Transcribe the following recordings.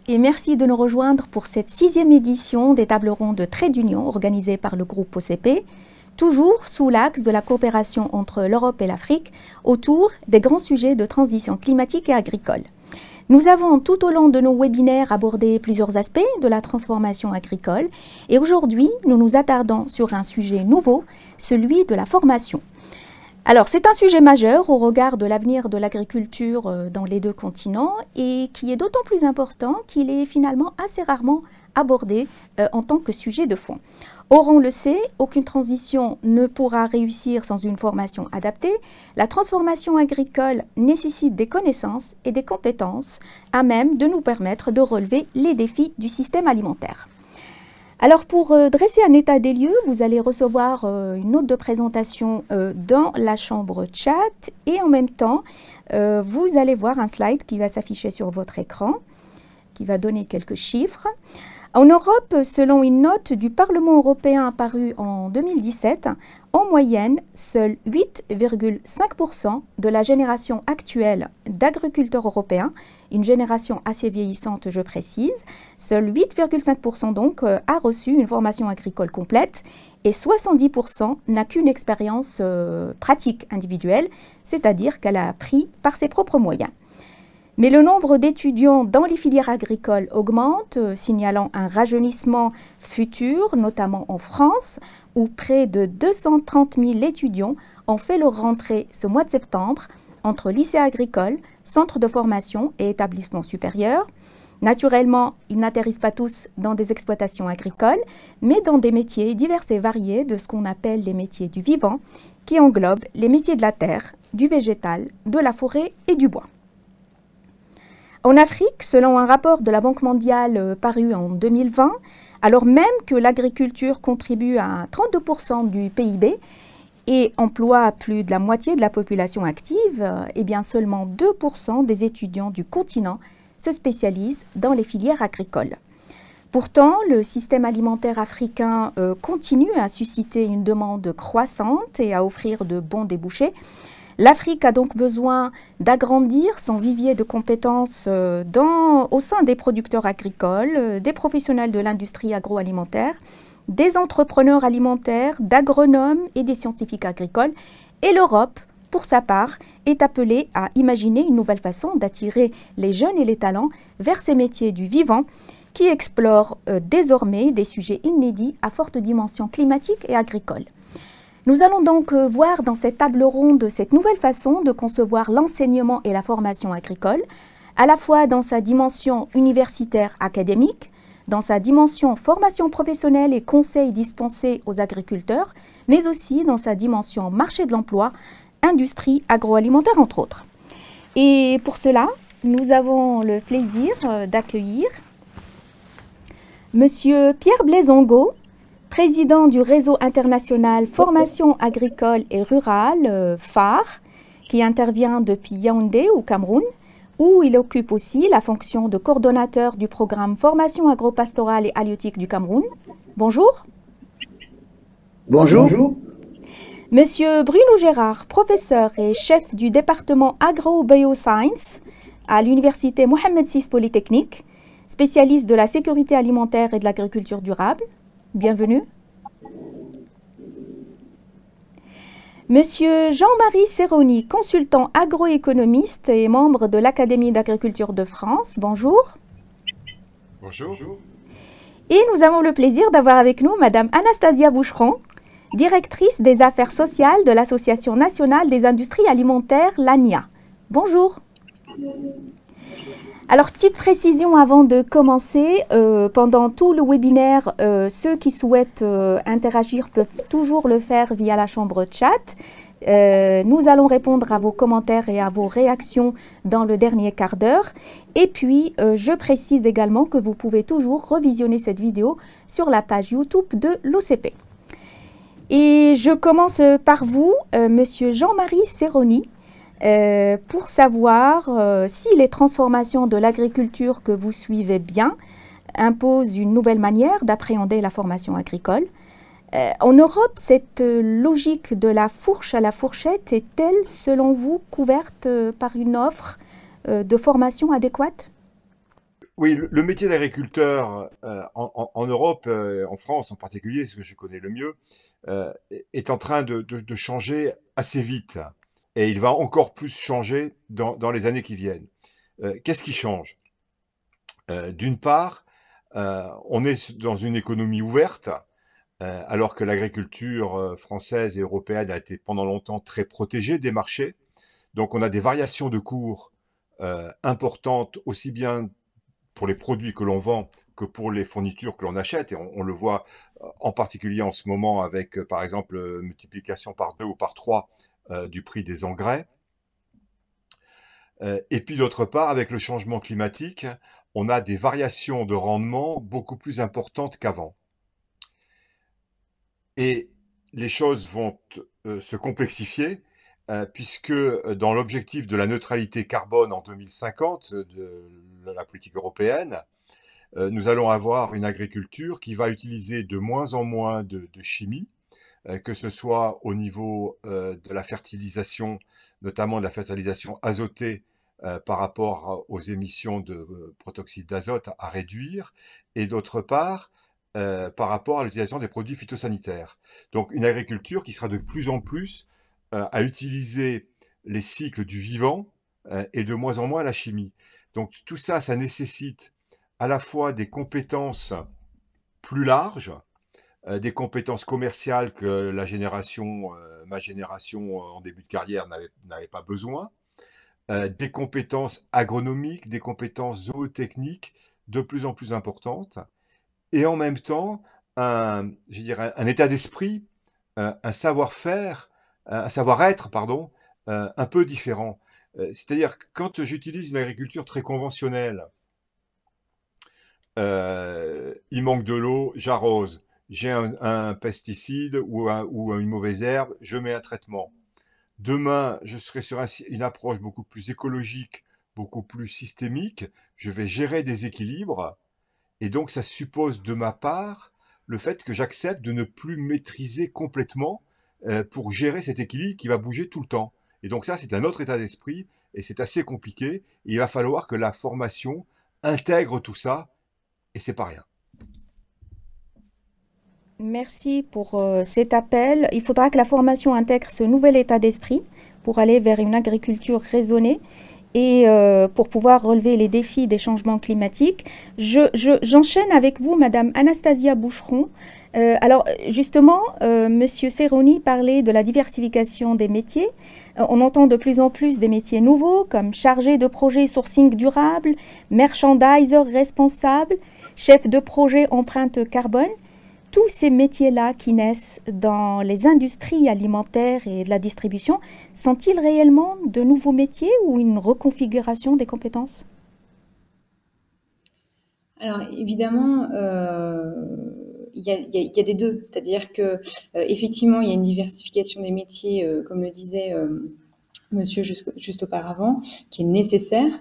et merci de nous rejoindre pour cette 6e édition des tables rondes de Trade Union organisées par le groupe OCP, toujours sous l'axe de la coopération entre l'Europe et l'Afrique autour des grands sujets de transition climatique et agricole. Nous avons tout au long de nos webinaires abordé plusieurs aspects de la transformation agricole et aujourd'hui, nous nous attardons sur un sujet nouveau, celui de la formation. Alors, c'est un sujet majeur au regard de l'avenir de l'agriculture dans les deux continents et qui est d'autant plus important qu'il est finalement assez rarement abordé en tant que sujet de fond. Or, on le sait, aucune transition ne pourra réussir sans une formation adaptée. La transformation agricole nécessite des connaissances et des compétences à même de nous permettre de relever les défis du système alimentaire. Alors, pour dresser un état des lieux, vous allez recevoir une note de présentation dans la chambre chat et en même temps, vous allez voir un slide qui va s'afficher sur votre écran, qui va donner quelques chiffres. En Europe, selon une note du Parlement européen parue en 2017, en moyenne, seuls 8,5% de la génération actuelle d'agriculteurs européens, une génération assez vieillissante, je précise, seuls 8,5% donc a reçu une formation agricole complète et 70% n'a qu'une expérience pratique individuelle, c'est-à-dire qu'elle a appris par ses propres moyens. Mais le nombre d'étudiants dans les filières agricoles augmente, signalant un rajeunissement futur, notamment en France, où près de 230 000 étudiants ont fait leur rentrée ce mois de septembre entre lycées agricoles, centres de formation et établissements supérieurs. Naturellement, ils n'atterrissent pas tous dans des exploitations agricoles, mais dans des métiers divers et variés de ce qu'on appelle les métiers du vivant, qui englobent les métiers de la terre, du végétal, de la forêt et du bois. En Afrique, selon un rapport de la Banque mondiale paru en 2020, alors même que l'agriculture contribue à 32% du PIB et emploie plus de la moitié de la population active, eh bien seulement 2% des étudiants du continent se spécialisent dans les filières agricoles. Pourtant, le système alimentaire africain continue à susciter une demande croissante et à offrir de bons débouchés. L'Afrique a donc besoin d'agrandir son vivier de compétences au sein des producteurs agricoles, des professionnels de l'industrie agroalimentaire, des entrepreneurs alimentaires, d'agronomes et des scientifiques agricoles. Et l'Europe, pour sa part, est appelée à imaginer une nouvelle façon d'attirer les jeunes et les talents vers ces métiers du vivant qui explorent désormais des sujets inédits à forte dimension climatique et agricole. Nous allons donc voir dans cette table ronde cette nouvelle façon de concevoir l'enseignement et la formation agricole, à la fois dans sa dimension universitaire académique, dans sa dimension formation professionnelle et conseils dispensés aux agriculteurs, mais aussi dans sa dimension marché de l'emploi, industrie agroalimentaire entre autres. Et pour cela, nous avons le plaisir d'accueillir Monsieur Pierre Blaisango, président du réseau international Formation agricole et rurale, phare, qui intervient depuis Yaoundé au Cameroun, où il occupe aussi la fonction de coordonnateur du programme Formation agropastorale et halieutique du Cameroun. Bonjour. Bonjour. Monsieur Bruno Gérard, professeur et chef du département Agro-Bioscience à l'université Mohamed VI Polytechnique, spécialiste de la sécurité alimentaire et de l'agriculture durable. Bienvenue. Monsieur Jean-Marie Serroni, consultant agroéconomiste et membre de l'Académie d'agriculture de France. Bonjour. Bonjour. Et nous avons le plaisir d'avoir avec nous Madame Anastasia Boucheron, directrice des affaires sociales de l'Association nationale des industries alimentaires, l'ANIA. Bonjour. Alors, petite précision avant de commencer, pendant tout le webinaire, ceux qui souhaitent interagir peuvent toujours le faire via la chambre chat. Nous allons répondre à vos commentaires et à vos réactions dans le dernier quart d'heure. Et puis, je précise également que vous pouvez toujours revisionner cette vidéo sur la page YouTube de l'OCP. Et je commence par vous, Monsieur Jean-Marie Serroni. Pour savoir si les transformations de l'agriculture que vous suivez bien imposent une nouvelle manière d'appréhender la formation agricole. En Europe, cette logique de la fourche à la fourchette est-elle, selon vous, couverte par une offre de formation adéquate? Oui, le métier d'agriculteur en Europe, en France en particulier, ce que je connais le mieux, est en train de changer assez vite. Et il va encore plus changer dans les années qui viennent. Qu'est-ce qui change? D'une part, on est dans une économie ouverte, alors que l'agriculture française et européenne a été pendant longtemps très protégée des marchés. Donc on a des variations de cours importantes, aussi bien pour les produits que l'on vend que pour les fournitures que l'on achète. Et on le voit en particulier en ce moment avec, par exemple, multiplication par 2 ou par 3 du prix des engrais. Et puis d'autre part, avec le changement climatique, on a des variations de rendement beaucoup plus importantes qu'avant. Et les choses vont se complexifier, puisque dans l'objectif de la neutralité carbone en 2050 de la politique européenne, nous allons avoir une agriculture qui va utiliser de moins en moins de chimie, que ce soit au niveau de la fertilisation, notamment de la fertilisation azotée par rapport aux émissions de protoxyde d'azote à réduire, et d'autre part, par rapport à l'utilisation des produits phytosanitaires. Donc une agriculture qui sera de plus en plus à utiliser les cycles du vivant et de moins en moins la chimie. Donc tout ça, ça nécessite à la fois des compétences plus larges, des compétences commerciales que ma génération en début de carrière n'avait pas besoin, des compétences agronomiques, des compétences zootechniques de plus en plus importantes, et en même temps, je dirais, un état d'esprit, un savoir-faire, un savoir-être, pardon, un peu différent. C'est-à-dire que quand j'utilise une agriculture très conventionnelle, il manque de l'eau, j'arrose. J'ai un pesticide ou une mauvaise herbe, je mets un traitement. Demain, je serai sur une approche beaucoup plus écologique, beaucoup plus systémique. Je vais gérer des équilibres. Et donc, ça suppose de ma part le fait que j'accepte de ne plus maîtriser complètement pour gérer cet équilibre qui va bouger tout le temps. Et donc ça, c'est un autre état d'esprit et c'est assez compliqué. Et il va falloir que la formation intègre tout ça et c'est pas rien. Merci pour cet appel. Il faudra que la formation intègre ce nouvel état d'esprit pour aller vers une agriculture raisonnée et pour pouvoir relever les défis des changements climatiques. J'enchaîne avec vous, Madame Anastasia Boucheron. Alors, justement, Monsieur Serroni parlait de la diversification des métiers. On entend de plus en plus des métiers nouveaux, comme chargé de projet sourcing durable, merchandiser responsable, chef de projet empreinte carbone. Tous ces métiers-là qui naissent dans les industries alimentaires et de la distribution, sont-ils réellement de nouveaux métiers ou une reconfiguration des compétences? Alors évidemment, il y a des deux, c'est-à-dire que effectivement, il y a une diversification des métiers, comme le disait Monsieur juste auparavant, qui est nécessaire,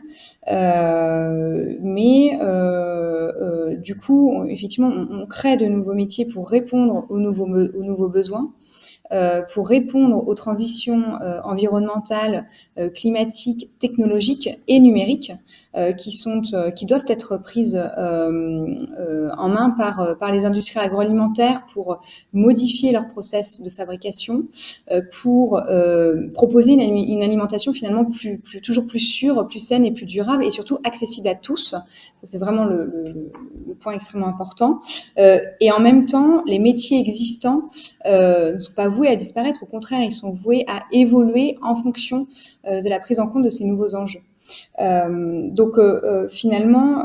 mais du coup, effectivement, on crée de nouveaux métiers pour répondre aux nouveaux besoins. Pour répondre aux transitions environnementales, climatiques, technologiques et numériques qui doivent être prises en main par les industries agroalimentaires pour modifier leur process de fabrication, pour proposer une alimentation finalement toujours plus sûre, plus saine et plus durable et surtout accessible à tous. Ça, c'est vraiment le point extrêmement important. Et en même temps, les métiers existants ne sont pas voués à disparaître, au contraire, ils sont voués à évoluer en fonction de la prise en compte de ces nouveaux enjeux. Donc finalement,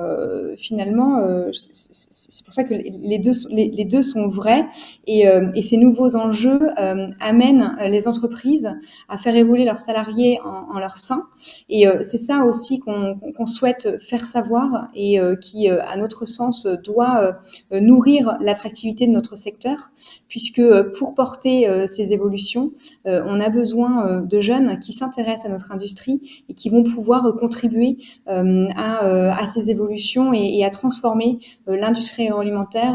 c'est pour ça que les deux sont vrais et ces nouveaux enjeux amènent les entreprises à faire évoluer leurs salariés en leur sein et c'est ça aussi qu'on souhaite faire savoir et qui, à notre sens, doit nourrir l'attractivité de notre secteur puisque pour porter ces évolutions, on a besoin de jeunes qui s'intéressent à notre industrie et qui vont pouvoir contribuer à ces évolutions et à transformer l'industrie agroalimentaire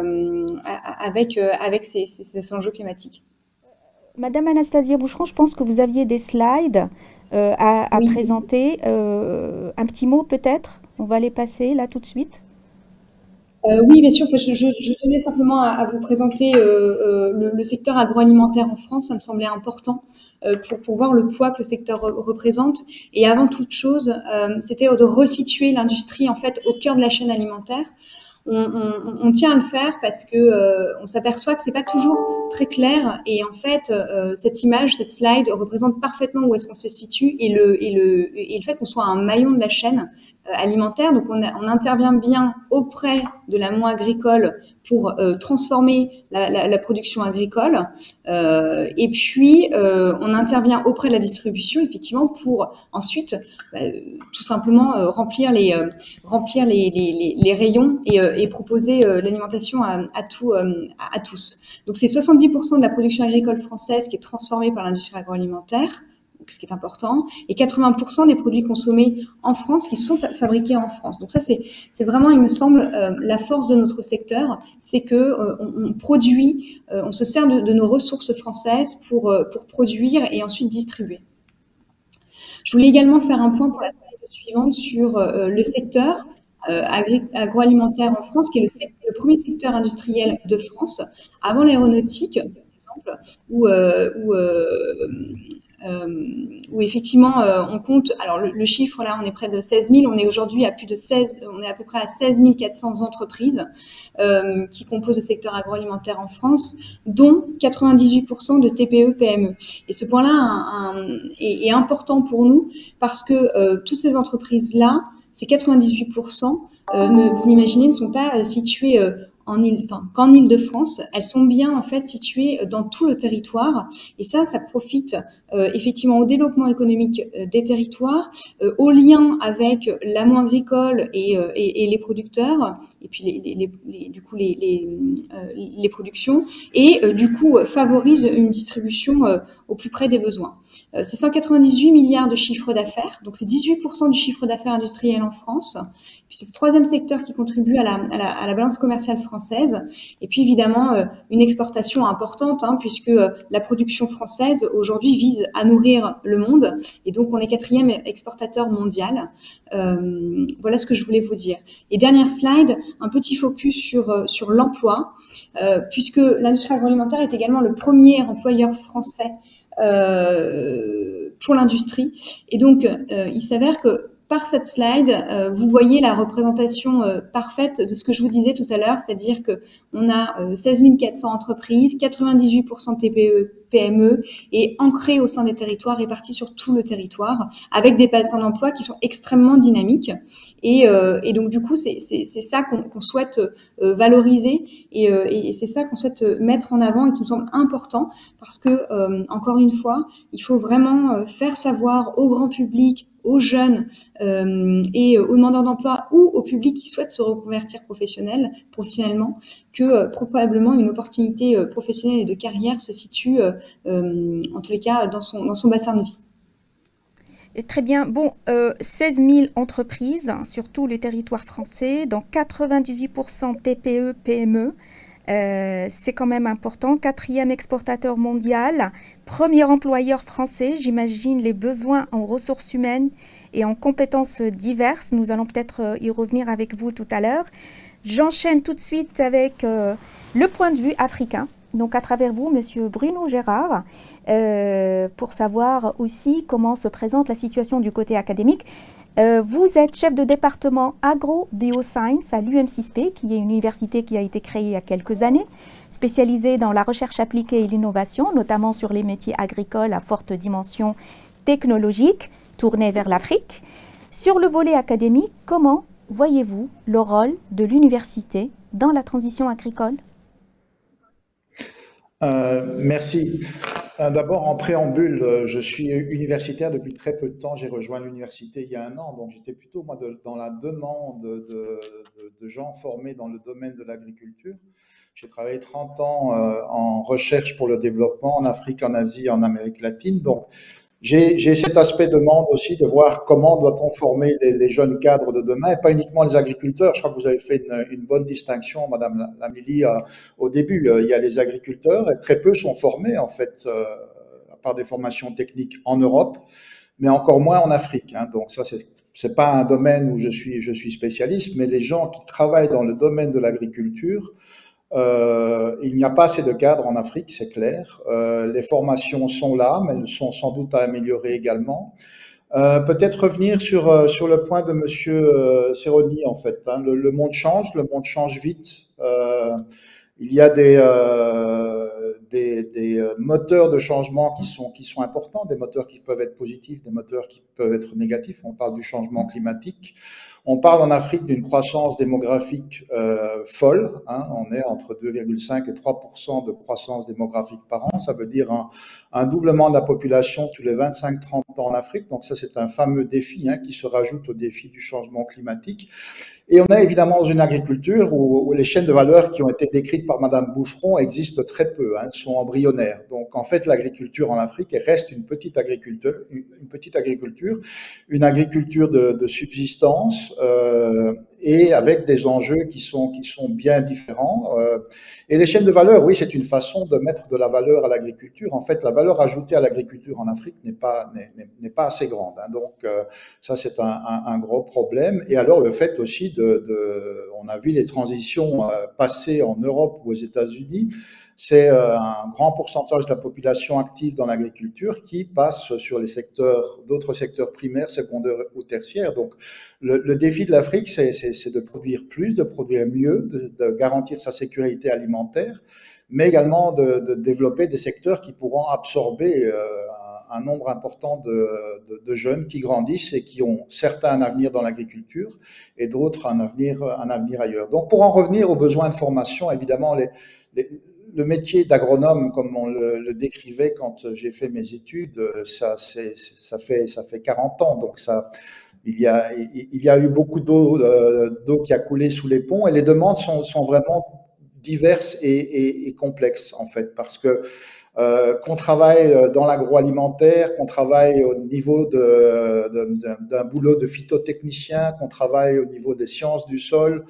avec ces enjeux climatiques. Madame Anastasia Boucheron, je pense que vous aviez des slides à Oui. présenter. Un petit mot peut-être? On va les passer là tout de suite. Oui, bien sûr. Je tenais simplement à vous présenter le secteur agroalimentaire en France. Ça me semblait important pour voir le poids que le secteur représente. Et avant toute chose, c'était de resituer l'industrie en fait au cœur de la chaîne alimentaire. On tient à le faire parce que on s'aperçoit que c'est pas toujours très clair et en fait cette image, cette slide représente parfaitement où est-ce qu'on se situe et le fait qu'on soit un maillon de la chaîne alimentaire. Donc on intervient bien auprès de l'amont agricole pour transformer la production agricole et puis on intervient auprès de la distribution effectivement pour ensuite tout simplement remplir les rayons et proposer l'alimentation à tous. Donc c'est 70% de la production agricole française qui est transformée par l'industrie agroalimentaire, ce qui est important, et 80% des produits consommés en France qui sont fabriqués en France. Donc ça, c'est vraiment, il me semble, la force de notre secteur, c'est que on produit, on se sert de nos ressources françaises pour produire et ensuite distribuer. Je voulais également faire un point pour la slide suivante sur le secteur agroalimentaire en France, qui est le premier secteur industriel de France, avant l'aéronautique, par exemple, où effectivement on compte, alors le chiffre là, on est près de 16 000, on est aujourd'hui à plus de 16, on est à peu près à 16 400 entreprises qui composent le secteur agroalimentaire en France, dont 98% de TPE-PME. Et ce point-là est important pour nous parce que toutes ces entreprises-là, ces 98%, vous imaginez, ne sont pas situées qu'en Île-de-France, elles sont bien en fait situées dans tout le territoire et ça profite effectivement au développement économique des territoires, au lien avec l'amont agricole et les producteurs et puis les productions et du coup favorise une distribution au plus près des besoins. C'est 198 milliards de chiffre d'affaires, donc c'est 18% du chiffre d'affaires industriel en France. Puis c'est ce troisième secteur qui contribue à la balance commerciale française. Et puis évidemment, une exportation importante, puisque la production française aujourd'hui vise à nourrir le monde. Et donc, on est quatrième exportateur mondial. Voilà ce que je voulais vous dire. Et dernière slide, un petit focus sur l'emploi, puisque l'industrie agroalimentaire est également le premier employeur français pour l'industrie. Et donc, il s'avère que par cette slide, vous voyez la représentation parfaite de ce que je vous disais tout à l'heure, c'est-à-dire que on a 16 400 entreprises, 98% de TPE, PME et ancrées au sein des territoires, réparties sur tout le territoire, avec des bassins d'emploi qui sont extrêmement dynamiques. Et donc du coup, c'est ça qu'on souhaite valoriser et c'est ça qu'on souhaite mettre en avant et qui nous semble important parce que encore une fois, il faut vraiment faire savoir au grand public, aux jeunes et aux demandeurs d'emploi ou au public qui souhaite se reconvertir professionnellement que probablement une opportunité professionnelle et de carrière se situe en tous les cas dans son bassin de vie. Très bien. Bon, 16 000 entreprises sur tout le territoire français, dans 98% TPE, PME. C'est quand même important. Quatrième exportateur mondial, premier employeur français. J'imagine les besoins en ressources humaines et en compétences diverses. Nous allons peut-être y revenir avec vous tout à l'heure. J'enchaîne tout de suite avec le point de vue africain. Donc à travers vous, Monsieur Bruno Gérard, pour savoir aussi comment se présente la situation du côté académique. Vous êtes chef de département agro-bioscience à l'UM6P, qui est une université qui a été créée il y a quelques années, spécialisée dans la recherche appliquée et l'innovation, notamment sur les métiers agricoles à forte dimension technologique, tournés vers l'Afrique. Sur le volet académique, comment voyez-vous le rôle de l'université dans la transition agricole ? Merci. D'abord, en préambule, je suis universitaire depuis très peu de temps. J'ai rejoint l'université il y a 1 an, donc j'étais plutôt moi dans la demande de gens formés dans le domaine de l'agriculture. J'ai travaillé 30 ans en recherche pour le développement en Afrique, en Asie, en Amérique latine. Donc, j'ai cet aspect de demande aussi de voir comment doit-on former les jeunes cadres de demain et pas uniquement les agriculteurs. Je crois que vous avez fait une bonne distinction, Madame Lamélie, au début. Il y a les agriculteurs et très peu sont formés en fait par des formations techniques en Europe, mais encore moins en Afrique. Donc ça, c'est c'est pas un domaine où je suis spécialiste, mais les gens qui travaillent dans le domaine de l'agriculture, il n'y a pas assez de cadres en Afrique, c'est clair. Les formations sont là, mais elles sont sans doute à améliorer également. Peut-être revenir sur le point de Monsieur Serroni, en fait. Hein. Le monde change vite. Il y a des moteurs de changement qui sont importants, des moteurs qui peuvent être positifs, des moteurs qui peuvent être négatifs. On parle du changement climatique. On parle en Afrique d'une croissance démographique folle. Hein. On est entre 2,5 et 3% de croissance démographique par an. Ça veut dire un doublement de la population tous les 25-30 ans en Afrique. Donc ça, c'est un fameux défi hein, qui se rajoute au défi du changement climatique. Et on est évidemment dans une agriculture où les chaînes de valeur qui ont été décrites par Madame Boucheron existent très peu, hein, elles sont embryonnaires. Donc en fait, l'agriculture en Afrique reste une petite agriculture, une agriculture de subsistance et avec des enjeux qui sont bien différents. Et les chaînes de valeur, oui, c'est une façon de mettre de la valeur à l'agriculture. En fait, la valeur ajoutée à l'agriculture en Afrique n'est pas assez grande. Hein. Donc ça, c'est un gros problème. Et alors le fait aussi on a vu les transitions passer en Europe ou aux États-Unis, c'est un grand pourcentage de la population active dans l'agriculture qui passe sur d'autres secteurs primaires, secondaires ou tertiaires. Donc, le défi de l'Afrique, c'est de produire plus, de produire mieux, de garantir sa sécurité alimentaire, mais également de développer des secteurs qui pourront absorber un nombre important de jeunes qui grandissent et qui ont certains un avenir dans l'agriculture et d'autres un avenir ailleurs. Donc, pour en revenir aux besoins de formation, évidemment, le métier d'agronome, comme on le décrivait quand j'ai fait mes études, ça fait 40 ans. Donc, il y a eu beaucoup d'eau qui a coulé sous les ponts et les demandes sont vraiment diverses et complexes, en fait, parce que qu'on travaille dans l'agroalimentaire, qu'on travaille au niveau d'un boulot de phytotechnicien, qu'on travaille au niveau des sciences du sol,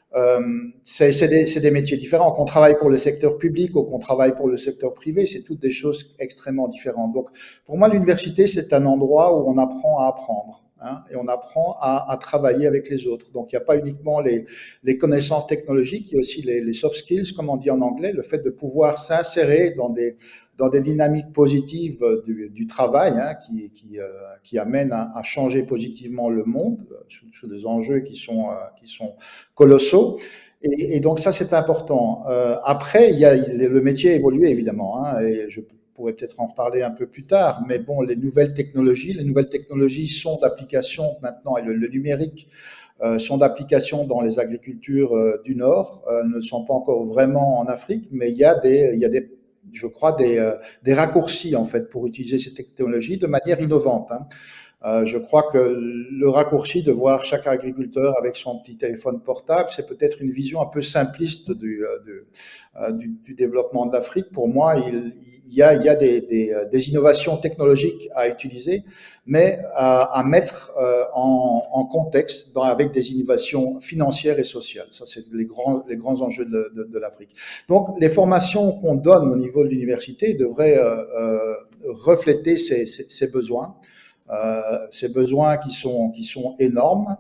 c'est des métiers différents. Qu'on travaille pour le secteur public ou qu'on travaille pour le secteur privé, c'est toutes des choses extrêmement différentes. Donc, pour moi, l'université, c'est un endroit où on apprend à apprendre. Hein, et on apprend à travailler avec les autres. Donc, il n'y a pas uniquement les connaissances technologiques, il y a aussi les soft skills, comme on dit en anglais, le fait de pouvoir s'insérer dans des dynamiques positives du travail hein, qui amènent à changer positivement le monde sous des enjeux qui sont colossaux. Et donc, ça, c'est important. Après, le métier a évolué, évidemment, hein, et je pourrait peut-être en reparler un peu plus tard, mais bon, les nouvelles technologies sont d'application maintenant, et le numérique sont d'application dans les agricultures du Nord, ne sont pas encore vraiment en Afrique, mais il y a je crois, des raccourcis, en fait, pour utiliser ces technologies de manière innovante. Hein. Je crois que le raccourci de voir chaque agriculteur avec son petit téléphone portable, c'est peut-être une vision un peu simpliste du développement de l'Afrique. Pour moi, il y a des innovations technologiques à utiliser, mais à mettre en contexte avec des innovations financières et sociales. Ça, c'est les grands enjeux de l'Afrique. Donc, les formations qu'on donne au niveau de l'université devraient refléter ces besoins. Ces besoins qui sont énormes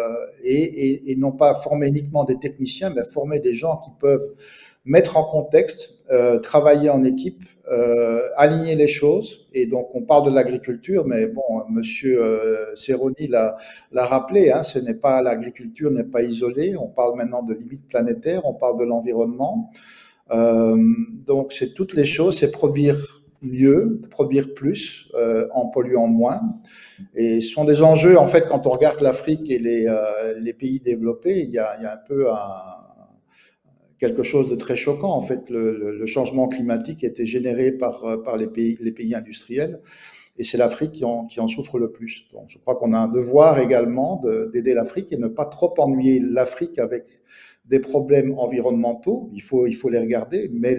et non pas former uniquement des techniciens, mais former des gens qui peuvent mettre en contexte, travailler en équipe, aligner les choses. Et donc, on parle de l'agriculture, mais bon, Monsieur Serroni l'a rappelé, hein, l'agriculture n'est pas isolée. On parle maintenant de limites planétaires, on parle de l'environnement. Donc, c'est toutes les choses, c'est produire mieux, produire plus en polluant moins. Et ce sont des enjeux, en fait, quand on regarde l'Afrique et les pays développés, il y a un peu quelque chose de très choquant. En fait, le changement climatique a été généré par les pays industriels et c'est l'Afrique qui en souffre le plus. Donc, je crois qu'on a un devoir également d'aider l'Afrique et ne pas trop ennuyer l'Afrique avec des problèmes environnementaux, il faut les regarder, mais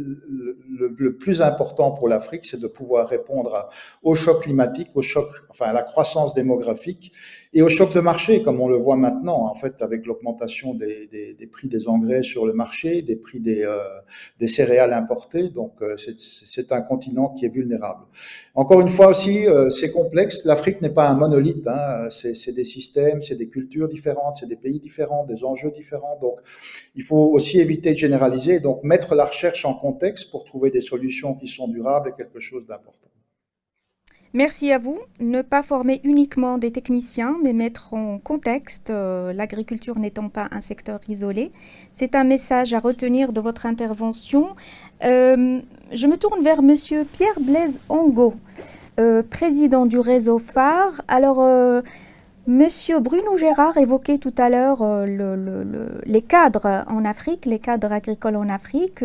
le plus important pour l'Afrique, c'est de pouvoir répondre au choc climatique, à la croissance démographique et au choc de marché, comme on le voit maintenant, en fait, avec l'augmentation des prix des engrais sur le marché, des prix des céréales importées. Donc, c'est un continent qui est vulnérable. Encore une fois aussi, c'est complexe. L'Afrique n'est pas un monolithe, hein. C'est des systèmes, c'est des cultures différentes, c'est des pays différents, des enjeux différents. Donc, il faut aussi éviter de généraliser. Donc, mettre la recherche en contexte pour trouver des solutions qui sont durables est quelque chose d'important. Merci à vous. Ne pas former uniquement des techniciens, mais mettre en contexte, l'agriculture n'étant pas un secteur isolé. C'est un message à retenir de votre intervention. Je me tourne vers Monsieur Pierre-Blaise Ongo, président du réseau phare. Alors, Monsieur Bruno Gérard évoquait tout à l'heure les cadres en Afrique, les cadres agricoles en Afrique.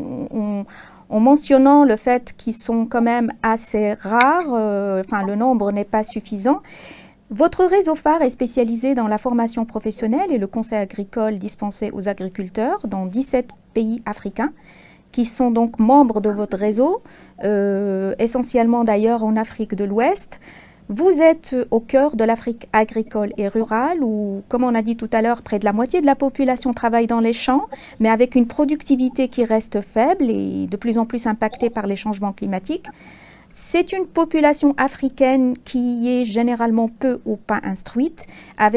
En mentionnant le fait qu'ils sont quand même assez rares, enfin le nombre n'est pas suffisant. Votre réseau phare est spécialisé dans la formation professionnelle et le conseil agricole dispensé aux agriculteurs dans 17 pays africains qui sont donc membres de votre réseau, essentiellement d'ailleurs en Afrique de l'Ouest. Vous êtes au cœur de l'Afrique agricole et rurale où, comme on a dit tout à l'heure, près de la moitié de la population travaille dans les champs, mais avec une productivité qui reste faible et de plus en plus impactée par les changements climatiques. C'est une population africaine qui est généralement peu ou pas instruite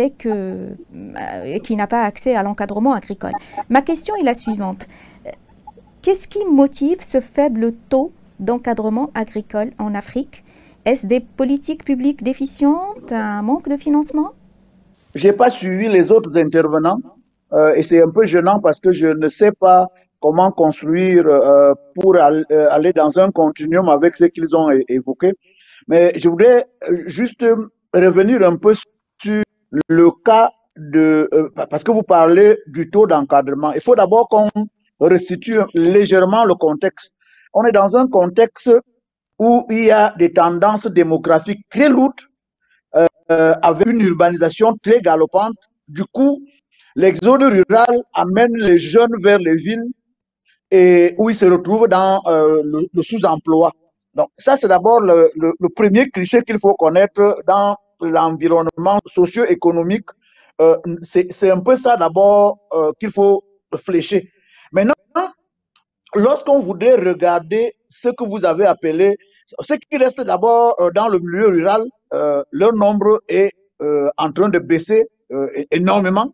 et qui n'a pas accès à l'encadrement agricole. Ma question est la suivante. Qu'est-ce qui motive ce faible taux d'encadrement agricole en Afrique ? Est-ce des politiques publiques déficientes, un manque de financement? Je n'ai pas suivi les autres intervenants et c'est un peu gênant parce que je ne sais pas comment construire pour aller dans un continuum avec ce qu'ils ont évoqué. Mais je voudrais juste revenir un peu sur le cas parce que vous parlez du taux d'encadrement. Il faut d'abord qu'on resitue légèrement le contexte. On est dans un contexte où il y a des tendances démographiques très lourdes, avec une urbanisation très galopante. Du coup, l'exode rural amène les jeunes vers les villes et où ils se retrouvent dans le sous-emploi. Donc ça, c'est d'abord le premier cliché qu'il faut connaître dans l'environnement socio-économique. C'est un peu ça d'abord qu'il faut flécher. Maintenant, lorsqu'on voudrait regarder ce que vous avez appelé, ce qui reste d'abord dans le milieu rural, leur nombre est en train de baisser énormément,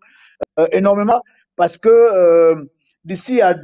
parce que d'ici à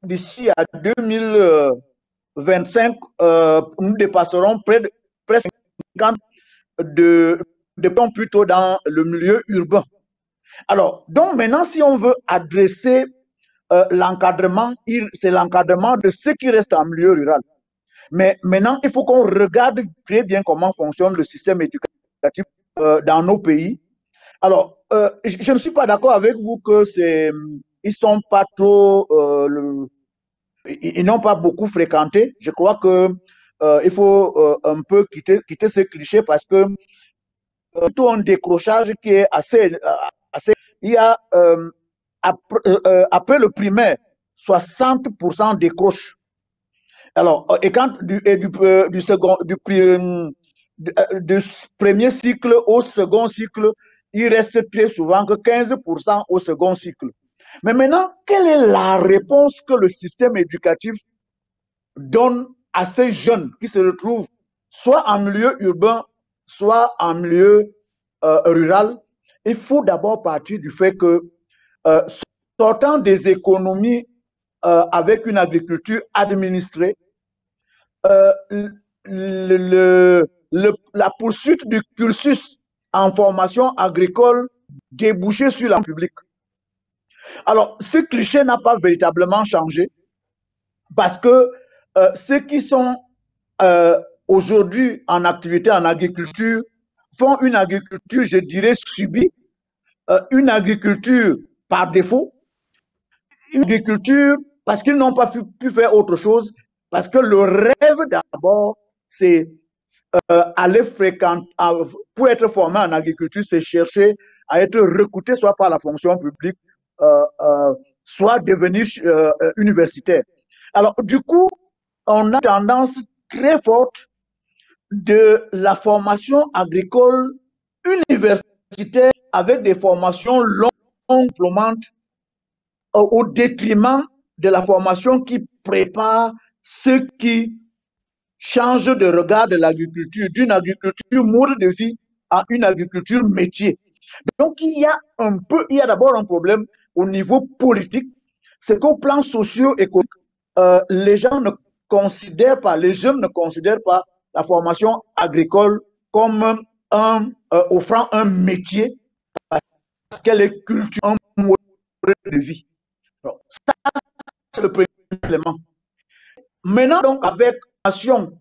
2025, nous dépasserons presque 50 de plutôt dans le milieu urbain. Alors, donc maintenant, si on veut adresser l'encadrement, c'est l'encadrement de ce qui reste en milieu rural. Mais maintenant, il faut qu'on regarde très bien comment fonctionne le système éducatif dans nos pays. Alors, je ne suis pas d'accord avec vous que ils sont pas trop, ils n'ont pas beaucoup fréquenté. Je crois que il faut un peu quitter ce cliché parce que plutôt un décrochage qui est assez. Il y a après le primaire, 60% décrochent. Alors, et quand du premier cycle au second cycle, il reste très souvent que 15% au second cycle. Mais maintenant, quelle est la réponse que le système éducatif donne à ces jeunes qui se retrouvent soit en milieu urbain, soit en milieu rural? Il faut d'abord partir du fait que sortant des économies avec une agriculture administrée, la poursuite du cursus en formation agricole débouché sur la public. Alors, ce cliché n'a pas véritablement changé parce que ceux qui sont aujourd'hui en activité en agriculture font une agriculture, je dirais, subie, une agriculture par défaut, une agriculture parce qu'ils n'ont pas pu faire autre chose, parce que le rêve d'abord, c'est aller fréquenter, pour être formé en agriculture, c'est chercher à être recruté soit par la fonction publique, soit devenir universitaire. Alors, du coup, on a tendance très forte de la formation agricole universitaire universitaires avec des formations longues, au détriment de la formation qui prépare ceux qui changent de regard de l'agriculture, d'une agriculture mode de vie à une agriculture métier. Donc il y a d'abord un problème au niveau politique, c'est qu'au plan socio-économique, les gens ne considèrent pas, les jeunes ne considèrent pas la formation agricole comme offrant un métier parce qu'elle est culture, un mode de vie. Donc, ça, c'est le premier élément. Maintenant, donc, avec une formation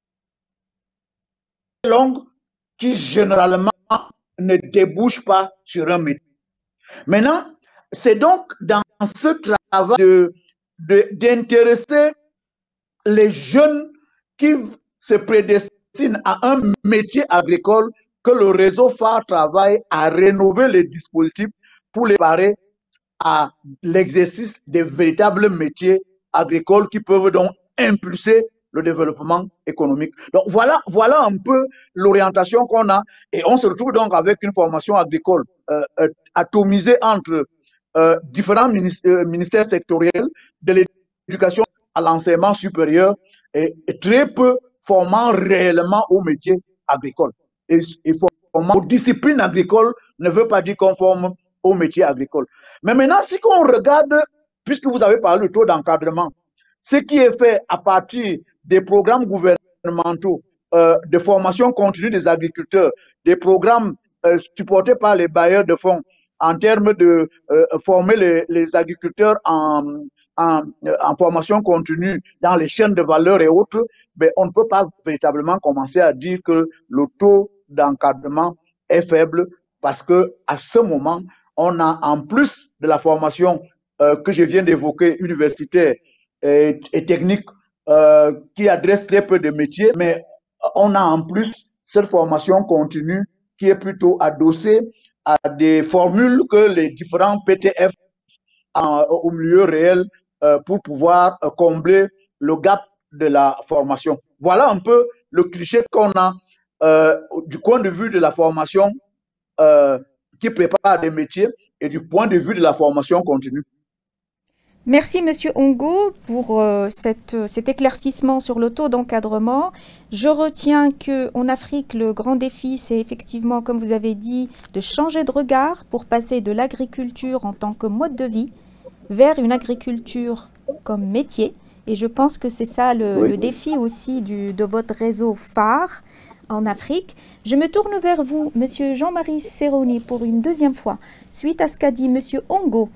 longue qui généralement ne débouche pas sur un métier. Maintenant, c'est donc dans ce travail d'intéresser les jeunes qui se prédestinent à un métier agricole que le réseau phare travaille à rénover les dispositifs pour les préparer à l'exercice des véritables métiers agricoles qui peuvent donc impulser le développement économique. Donc voilà un peu l'orientation qu'on a et on se retrouve donc avec une formation agricole atomisée entre différents ministères sectoriels de l'éducation à l'enseignement supérieur et très peu formant réellement au métier agricole. Et formant aux disciplines agricoles ne veut pas dire qu'on forme au métier agricole. Mais maintenant, si on regarde, puisque vous avez parlé du taux d'encadrement, ce qui est fait à partir des programmes gouvernementaux de formation continue des agriculteurs, des programmes supportés par les bailleurs de fonds en termes de former les agriculteurs en formation continue dans les chaînes de valeur et autres, ben, on ne peut pas véritablement commencer à dire que le taux d'encadrement est faible parce que à ce moment, on a en plus de la formation que je viens d'évoquer, universitaire et technique, qui adresse très peu de métiers, mais on a en plus cette formation continue qui est plutôt adossée à des formules que les différents PTF au milieu réel pour pouvoir combler le gap de la formation. Voilà un peu le cliché qu'on a du point de vue de la formation qui prépare des métiers et du point de vue de la formation continue. Merci, Monsieur Ongo, pour cet éclaircissement sur le taux d'encadrement. Je retiens qu'en Afrique, le grand défi, c'est effectivement, comme vous avez dit, de changer de regard pour passer de l'agriculture en tant que mode de vie vers une agriculture comme métier. Et je pense que c'est ça le défi aussi de votre réseau phare en Afrique. Je me tourne vers vous, Monsieur Jean-Marie Serroni, pour une deuxième fois, suite à ce qu'a dit Monsieur Ongo.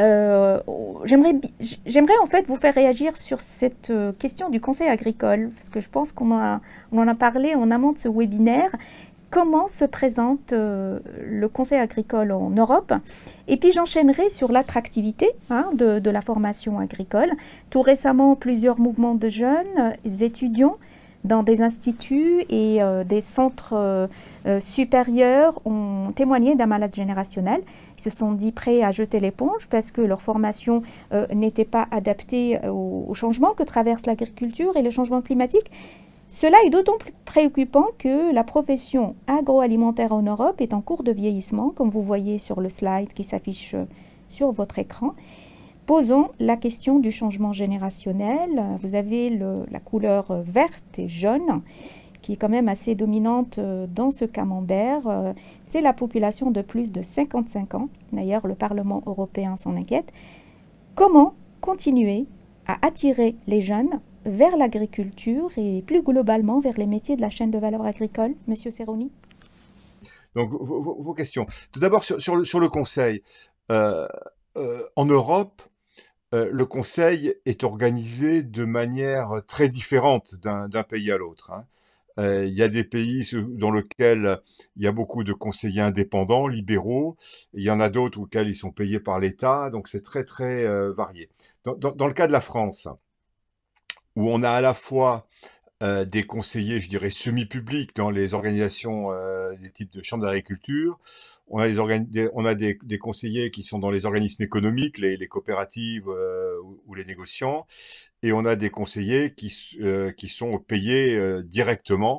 J'aimerais en fait vous faire réagir sur cette question du conseil agricole, parce que je pense qu'on en a parlé en amont de ce webinaire. Comment se présente le conseil agricole en Europe? Et puis j'enchaînerai sur l'attractivité de la formation agricole. Tout récemment, plusieurs mouvements de jeunes étudiants dans des instituts et des centres supérieurs ont témoigné d'un malaise générationnel. Ils se sont dit prêts à jeter l'éponge parce que leur formation n'était pas adaptée au changement que traverse l'agriculture et le changement climatique. Cela est d'autant plus préoccupant que la profession agroalimentaire en Europe est en cours de vieillissement, comme vous voyez sur le slide qui s'affiche sur votre écran. Posons la question du changement générationnel. Vous avez la couleur verte et jaune, qui est quand même assez dominante dans ce camembert. C'est la population de plus de 55 ans. D'ailleurs, le Parlement européen s'en inquiète. Comment continuer à attirer les jeunes vers l'agriculture et plus globalement vers les métiers de la chaîne de valeur agricole? Monsieur Serroni. Donc, vos questions. Tout d'abord, sur le conseil. En Europe, le conseil est organisé de manière très différente d'un pays à l'autre. Il y a des pays dans lesquels il y a beaucoup de conseillers indépendants, libéraux. Il y en a d'autres auxquels ils sont payés par l'État. Donc, c'est très, très varié. Dans le cas de la France, où on a à la fois des conseillers, je dirais, semi-publics dans les organisations des types de chambres d'agriculture. On a des conseillers qui sont dans les organismes économiques, les coopératives ou les négociants. Et on a des conseillers qui sont payés directement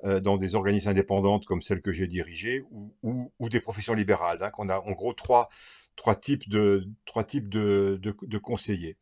dans des organismes indépendantes comme celles que j'ai dirigées ou des professions libérales, hein, qu'on a en gros trois types de conseillers.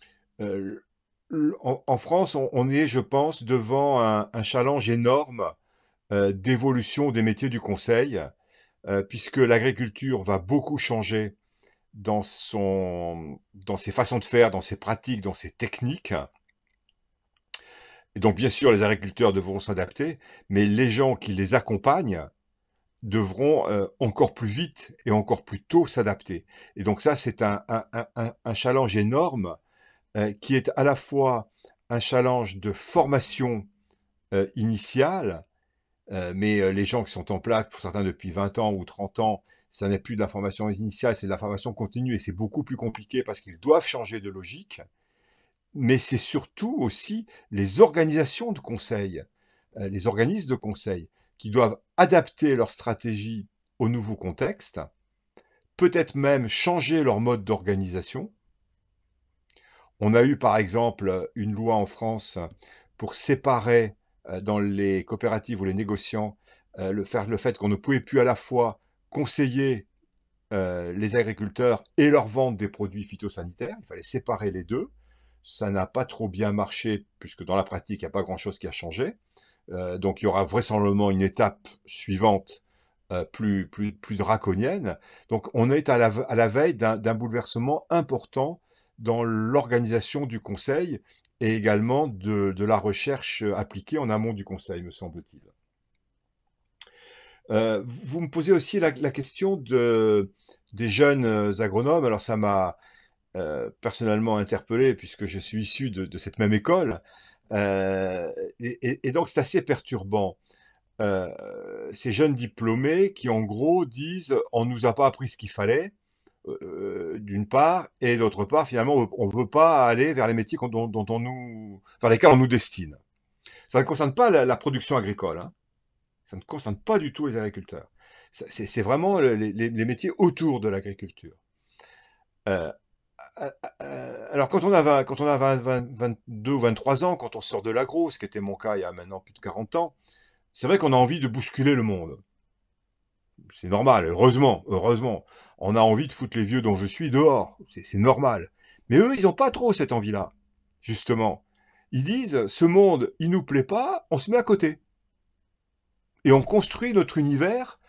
En France, on est, je pense, devant un challenge énorme d'évolution des métiers du conseil, puisque l'agriculture va beaucoup changer dans ses façons de faire, dans ses pratiques, dans ses techniques. Et donc, bien sûr, les agriculteurs devront s'adapter, mais les gens qui les accompagnent devront encore plus vite et encore plus tôt s'adapter. Et donc ça, c'est un challenge énorme qui est à la fois un challenge de formation initiale, mais les gens qui sont en place, pour certains depuis 20 ans ou 30 ans, ça n'est plus de la formation initiale, c'est de la formation continue, et c'est beaucoup plus compliqué parce qu'ils doivent changer de logique. Mais c'est surtout aussi les organisations de conseil, les organismes de conseil, qui doivent adapter leur stratégie au nouveau contexte, peut-être même changer leur mode d'organisation. On a eu par exemple une loi en France pour séparer dans les coopératives ou les négociants le fait qu'on ne pouvait plus à la fois conseiller les agriculteurs et leur vendre des produits phytosanitaires. Il fallait séparer les deux. Ça n'a pas trop bien marché puisque dans la pratique, il n'y a pas grand-chose qui a changé. Donc il y aura vraisemblablement une étape suivante plus draconienne. Donc on est à la veille d'un bouleversement important dans l'organisation du conseil et également de la recherche appliquée en amont du conseil, me semble-t-il. Vous me posez aussi la question des jeunes agronomes. Alors ça m'a personnellement interpellé puisque je suis issu de cette même école. Et donc c'est assez perturbant. Ces jeunes diplômés qui en gros disent on nous a pas appris ce qu'il fallait, d'une part, et d'autre part finalement on veut pas aller vers les métiers vers lesquels on nous destine. Ça ne concerne pas la production agricole, hein. Ça ne concerne pas du tout les agriculteurs. C'est vraiment les métiers autour de l'agriculture. Euh, alors quand on a 22 ou 23 ans, quand on sort de l'agro, ce qui était mon cas il y a maintenant plus de 40 ans, c'est vrai qu'on a envie de bousculer le monde. C'est normal, heureusement. On a envie de foutre les vieux dont je suis dehors. C'est normal. Mais eux, ils n'ont pas trop cette envie-là, justement. Ils disent, ce monde, il nous plaît pas, on se met à côté. Et on construit notre univers,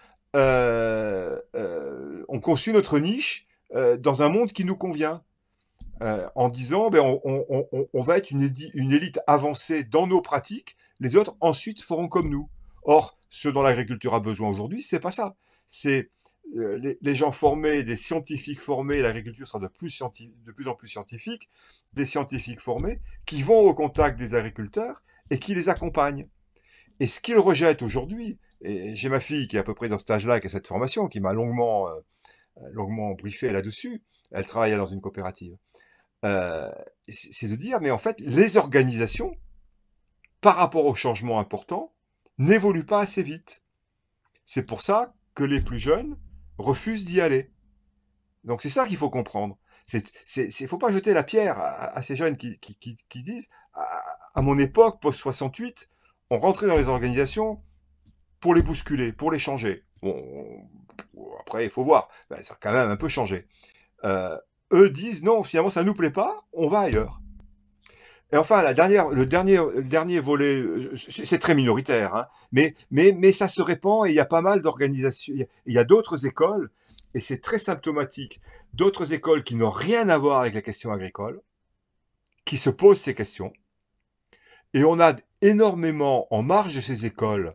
on construit notre niche dans un monde qui nous convient. En disant, ben, on va être une élite avancée dans nos pratiques, les autres ensuite feront comme nous. Or, ce dont l'agriculture a besoin aujourd'hui, c'est pas ça. C'est les gens formés, des scientifiques formés, l'agriculture sera de plus en plus scientifique, des scientifiques formés qui vont au contact des agriculteurs et qui les accompagnent. Et ce qu'ils rejettent aujourd'hui, et j'ai ma fille qui est à peu près dans cet âge-là, qui a cette formation, qui m'a longuement briefé là-dessus, elle travaillait dans une coopérative, c'est de dire, mais en fait, les organisations, par rapport aux changements importants, n'évoluent pas assez vite. C'est pour ça que les plus jeunes refusent d'y aller. Donc c'est ça qu'il faut comprendre. Il faut pas jeter la pierre à ces jeunes qui disent, à mon époque, post-68, on rentrait dans les organisations pour les bousculer, pour les changer. Bon, après, il faut voir, ben, ça a quand même un peu changé. Eux disent, non, finalement, ça ne nous plaît pas, on va ailleurs. Et enfin, le dernier volet, c'est très minoritaire, hein, mais ça se répand et il y a pas mal d'organisations, il y a d'autres écoles, et c'est très symptomatique, d'autres écoles qui n'ont rien à voir avec la question agricole, qui se posent ces questions. Et on a énormément, en marge de ces écoles,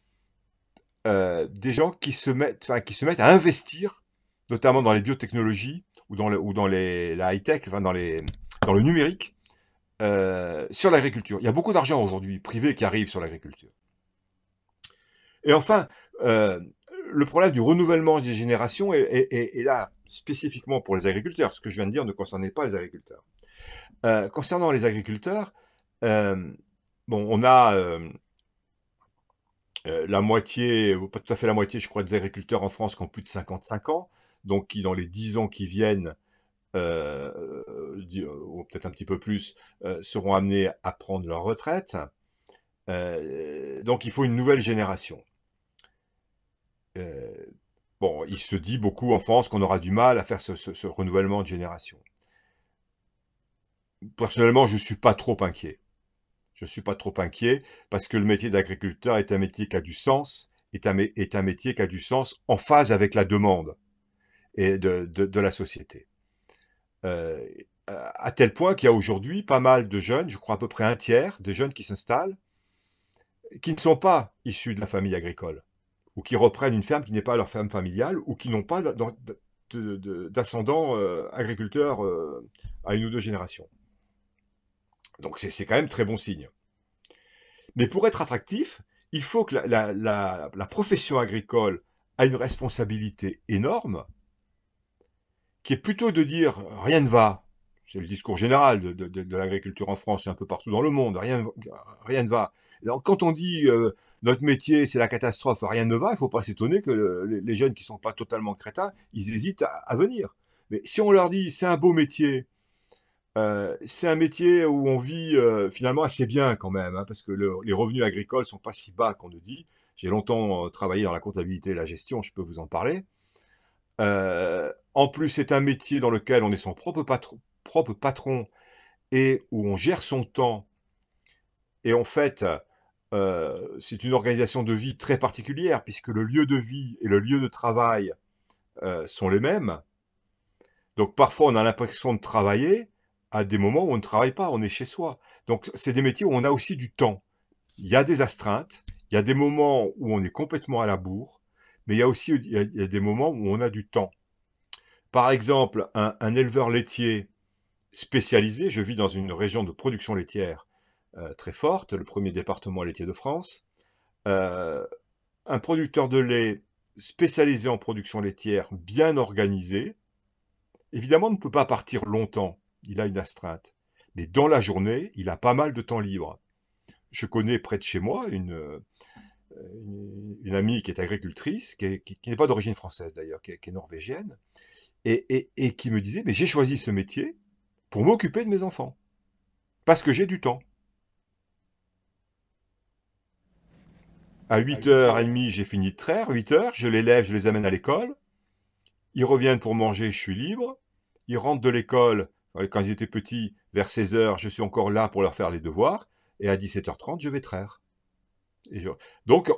des gens qui se mettent à investir, notamment dans les biotechnologies ou dans la high-tech, enfin dans le numérique, sur l'agriculture. Il y a beaucoup d'argent aujourd'hui privé qui arrive sur l'agriculture. Et enfin, le problème du renouvellement des générations est là spécifiquement pour les agriculteurs. Ce que je viens de dire ne concernait pas les agriculteurs. Concernant les agriculteurs, bon, on a la moitié, ou pas tout à fait la moitié, je crois, des agriculteurs en France qui ont plus de 55 ans, donc qui, dans les 10 ans qui viennent, ou peut-être un petit peu plus, seront amenés à prendre leur retraite. Donc il faut une nouvelle génération. Bon, il se dit beaucoup en France qu'on aura du mal à faire ce renouvellement de génération. Personnellement, je ne suis pas trop inquiet. Je ne suis pas trop inquiet parce que le métier d'agriculteur est un métier qui a du sens, est un métier qui a du sens en phase avec la demande et de la société. À tel point qu'il y a aujourd'hui pas mal de jeunes, je crois à peu près un tiers des jeunes qui s'installent, qui ne sont pas issus de la famille agricole, ou qui reprennent une ferme qui n'est pas leur ferme familiale, ou qui n'ont pas d'ascendants agriculteurs à une ou deux générations. Donc c'est quand même très bon signe. Mais pour être attractif, il faut que la profession agricole a une responsabilité énorme, qui est plutôt de dire rien ne va. C'est le discours général de l'agriculture en France et un peu partout dans le monde. Rien ne va. Alors, quand on dit notre métier c'est la catastrophe, rien ne va, il ne faut pas s'étonner que les jeunes qui ne sont pas totalement crétins, ils hésitent à venir. Mais si on leur dit c'est un beau métier, c'est un métier où on vit finalement assez bien quand même, hein, parce que les revenus agricoles sont pas si bas qu'on le dit. J'ai longtemps travaillé dans la comptabilité et la gestion, je peux vous en parler. En plus, c'est un métier dans lequel on est son propre patron et où on gère son temps. Et en fait, c'est une organisation de vie très particulière puisque le lieu de vie et le lieu de travail sont les mêmes. Donc parfois, on a l'impression de travailler à des moments où on ne travaille pas, on est chez soi. Donc c'est des métiers où on a aussi du temps. Il y a des astreintes, il y a des moments où on est complètement à la bourre, mais il y a aussi il y a des moments où on a du temps. Par exemple, un éleveur laitier spécialisé, je vis dans une région de production laitière très forte, le premier département laitier de France, un producteur de lait spécialisé en production laitière, bien organisé, évidemment ne peut pas partir longtemps, il a une astreinte, mais dans la journée, il a pas mal de temps libre. Je connais près de chez moi une amie qui est agricultrice, qui n'est pas d'origine française d'ailleurs, qui est norvégienne, et qui me disait, mais j'ai choisi ce métier pour m'occuper de mes enfants, parce que j'ai du temps. À 8h30, j'ai fini de traire, 8h, je les lève, je les amène à l'école, ils reviennent pour manger, je suis libre, ils rentrent de l'école, quand ils étaient petits, vers 16h, je suis encore là pour leur faire les devoirs, et à 17h30, je vais traire. Donc,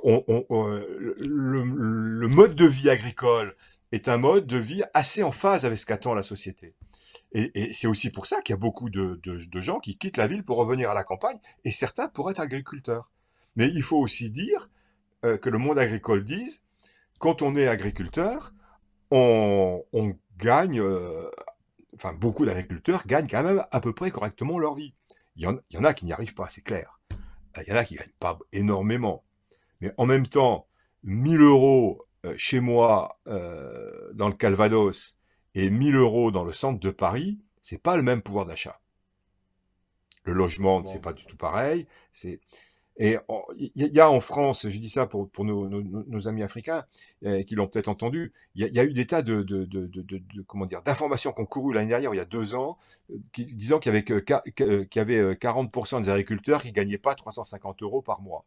le mode de vie agricole est un mode de vie assez en phase avec ce qu'attend la société. Et c'est aussi pour ça qu'il y a beaucoup de gens qui quittent la ville pour revenir à la campagne, et certains pour être agriculteurs. Mais il faut aussi dire que le monde agricole dise, quand on est agriculteur, on gagne, enfin beaucoup d'agriculteurs gagnent quand même à peu près correctement leur vie. Il y en a qui n'y arrivent pas, c'est clair. Il y en a qui ne gagnent pas énormément. Mais en même temps, 1000 euros chez moi, dans le Calvados, et 1000 euros dans le centre de Paris, c'est pas le même pouvoir d'achat. Le logement, c'est pas du tout pareil. Et il y a en France, je dis ça pour nos amis africains qui l'ont peut-être entendu, il y a eu des tas comment dire, d'informations qui ont couru l'année dernière, il y a 2 ans, disant qu'il y avait 40% des agriculteurs qui ne gagnaient pas 350 euros par mois.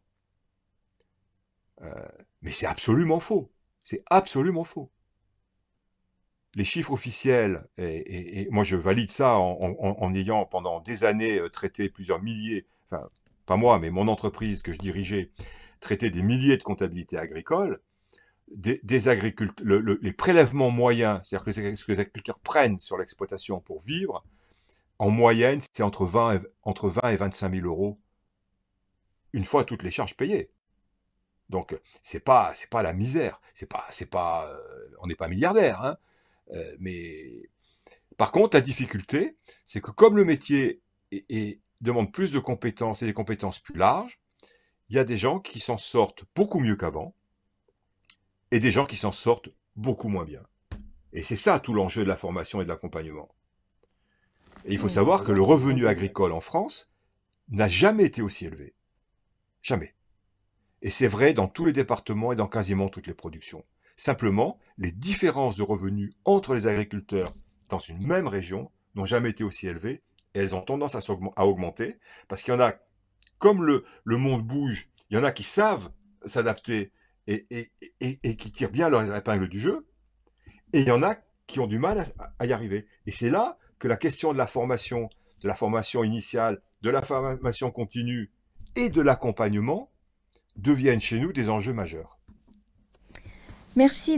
Mais c'est absolument faux. C'est absolument faux. Les chiffres officiels, et moi je valide ça en ayant pendant des années traité plusieurs milliers, enfin pas moi, mais mon entreprise que je dirigeais, traité des milliers de comptabilités agricoles, les prélèvements moyens, c'est-à-dire ce que les agriculteurs prennent sur l'exploitation pour vivre, en moyenne, c'est entre 20 et 25 000 euros une fois toutes les charges payées. Donc, c'est pas la misère. On n'est pas milliardaire, hein. Mais par contre, la difficulté, c'est que comme le métier demande plus de compétences et des compétences plus larges, il y a des gens qui s'en sortent beaucoup mieux qu'avant et des gens qui s'en sortent beaucoup moins bien. Et c'est ça tout l'enjeu de la formation et de l'accompagnement. Et il faut savoir que le revenu agricole en France n'a jamais été aussi élevé. Jamais. Et c'est vrai dans tous les départements et dans quasiment toutes les productions. Simplement, les différences de revenus entre les agriculteurs dans une même région n'ont jamais été aussi élevées, et elles ont tendance à augmenter, parce qu'il y en a comme le monde bouge, il y en a qui savent s'adapter et qui tirent bien leur épingle du jeu, et il y en a qui ont du mal à y arriver. Et c'est là que la question de la formation initiale, de la formation continue et de l'accompagnement deviennent chez nous des enjeux majeurs. Merci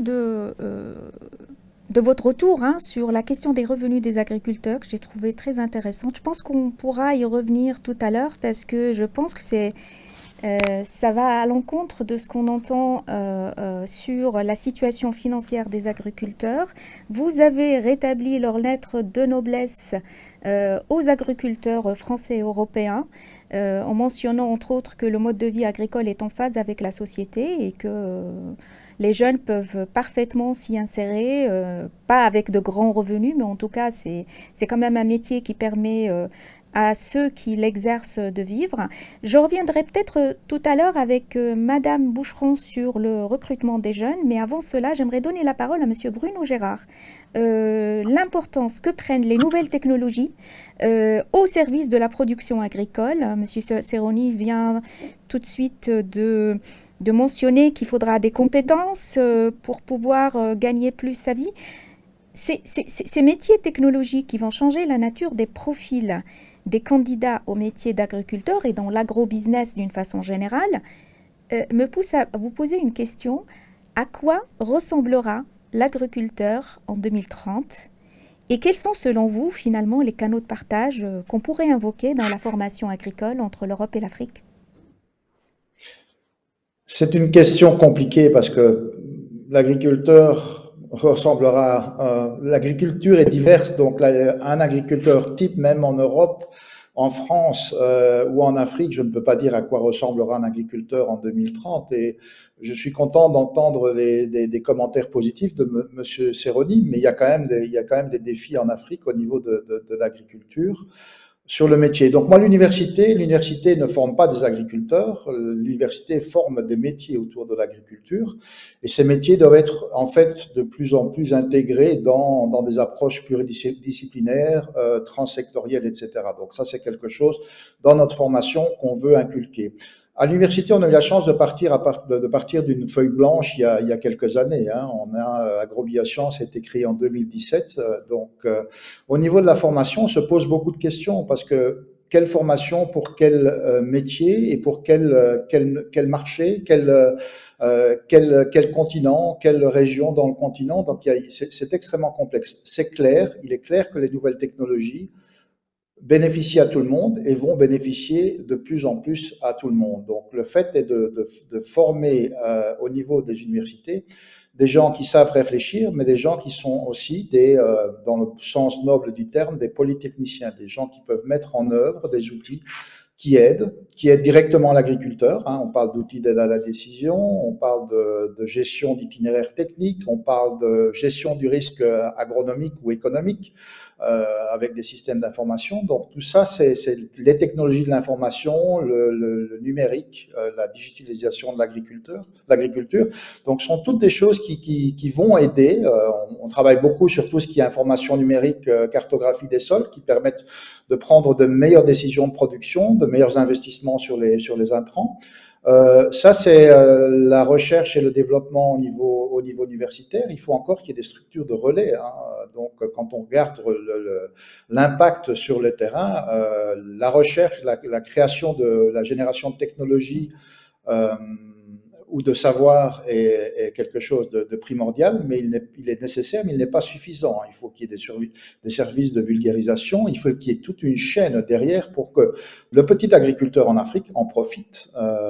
de votre retour sur la question des revenus des agriculteurs, que j'ai trouvé très intéressante. Je pense qu'on pourra y revenir tout à l'heure parce que je pense que ça va à l'encontre de ce qu'on entend sur la situation financière des agriculteurs. Vous avez rétabli leur lettre de noblesse aux agriculteurs français et européens, en mentionnant entre autres que le mode de vie agricole est en phase avec la société et que les jeunes peuvent parfaitement s'y insérer, pas avec de grands revenus, mais en tout cas, c'est quand même un métier qui permet à ceux qui l'exercent de vivre. Je reviendrai peut-être tout à l'heure avec Madame Boucheron sur le recrutement des jeunes, mais avant cela, j'aimerais donner la parole à Monsieur Bruno Gérard. L'importance que prennent les nouvelles technologies au service de la production agricole. Monsieur Seroni vient tout de suite de mentionner qu'il faudra des compétences pour pouvoir gagner plus sa vie. Ces métiers technologiques qui vont changer la nature des profils des candidats au métier d'agriculteur et dans l'agro-business d'une façon générale, me pousse à vous poser une question. À quoi ressemblera l'agriculteur en 2030 et quels sont selon vous finalement les canaux de partage qu'on pourrait invoquer dans la formation agricole entre l'Europe et l'Afrique? C'est une question compliquée parce que l'agriculteur ressemblera. L'agriculture est diverse, donc un agriculteur type, même en Europe, en France ou en Afrique, je ne peux pas dire à quoi ressemblera un agriculteur en 2030. Et je suis content d'entendre des commentaires positifs de Monsieur Seroni, mais il y a quand même des défis en Afrique au niveau de l'agriculture. Sur le métier. Donc moi, l'université ne forme pas des agriculteurs, l'université forme des métiers autour de l'agriculture, et ces métiers doivent être en fait de plus en plus intégrés dans des approches pluridisciplinaires, transsectorielles, etc. Donc ça, c'est quelque chose dans notre formation qu'on veut inculquer. À l'université, on a eu la chance de partir d'une feuille blanche il y a quelques années. On a AgroBioSciences a été créé en 2017. Donc, au niveau de la formation, on se pose beaucoup de questions parce que quelle formation pour quel métier et pour quel marché, quel continent, quelle région dans le continent. Donc, c'est extrêmement complexe. C'est clair, il est clair que les nouvelles technologies bénéficient à tout le monde et vont bénéficier de plus en plus à tout le monde. Donc, le fait est de former au niveau des universités des gens qui savent réfléchir, mais des gens qui sont aussi dans le sens noble du terme, des polytechniciens, des gens qui peuvent mettre en œuvre des outils qui aident directement l'agriculteur. On parle d'outils d'aide à la décision, on parle de gestion d'itinéraires techniques, on parle de gestion du risque agronomique ou économique avec des systèmes d'information. Donc tout ça, c'est les technologies de l'information, le numérique, la digitalisation de l'agriculture. Donc ce sont toutes des choses qui vont aider. On travaille beaucoup sur tout ce qui est information numérique, cartographie des sols, qui permettent de prendre de meilleures décisions de production, de meilleurs investissements sur les intrants. Ça, c'est la recherche et le développement au niveau universitaire. Il faut encore qu'il y ait des structures de relais. Donc, quand on regarde l'impact sur le terrain, la recherche, la création de la génération de technologies ou de savoir est quelque chose de primordial, mais il est nécessaire, mais il n'est pas suffisant. Il faut qu'il y ait des services de vulgarisation, il faut qu'il y ait toute une chaîne derrière pour que le petit agriculteur en Afrique en profite.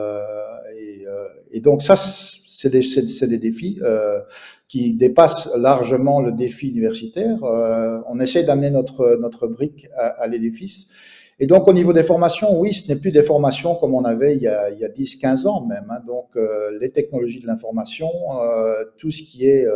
Et donc ça, c'est des défis qui dépassent largement le défi universitaire. On essaie d'amener notre brique à l'édifice. Et donc, au niveau des formations, oui, ce n'est plus des formations comme on avait il y a 10-15 ans même. Donc, les technologies de l'information, tout ce qui est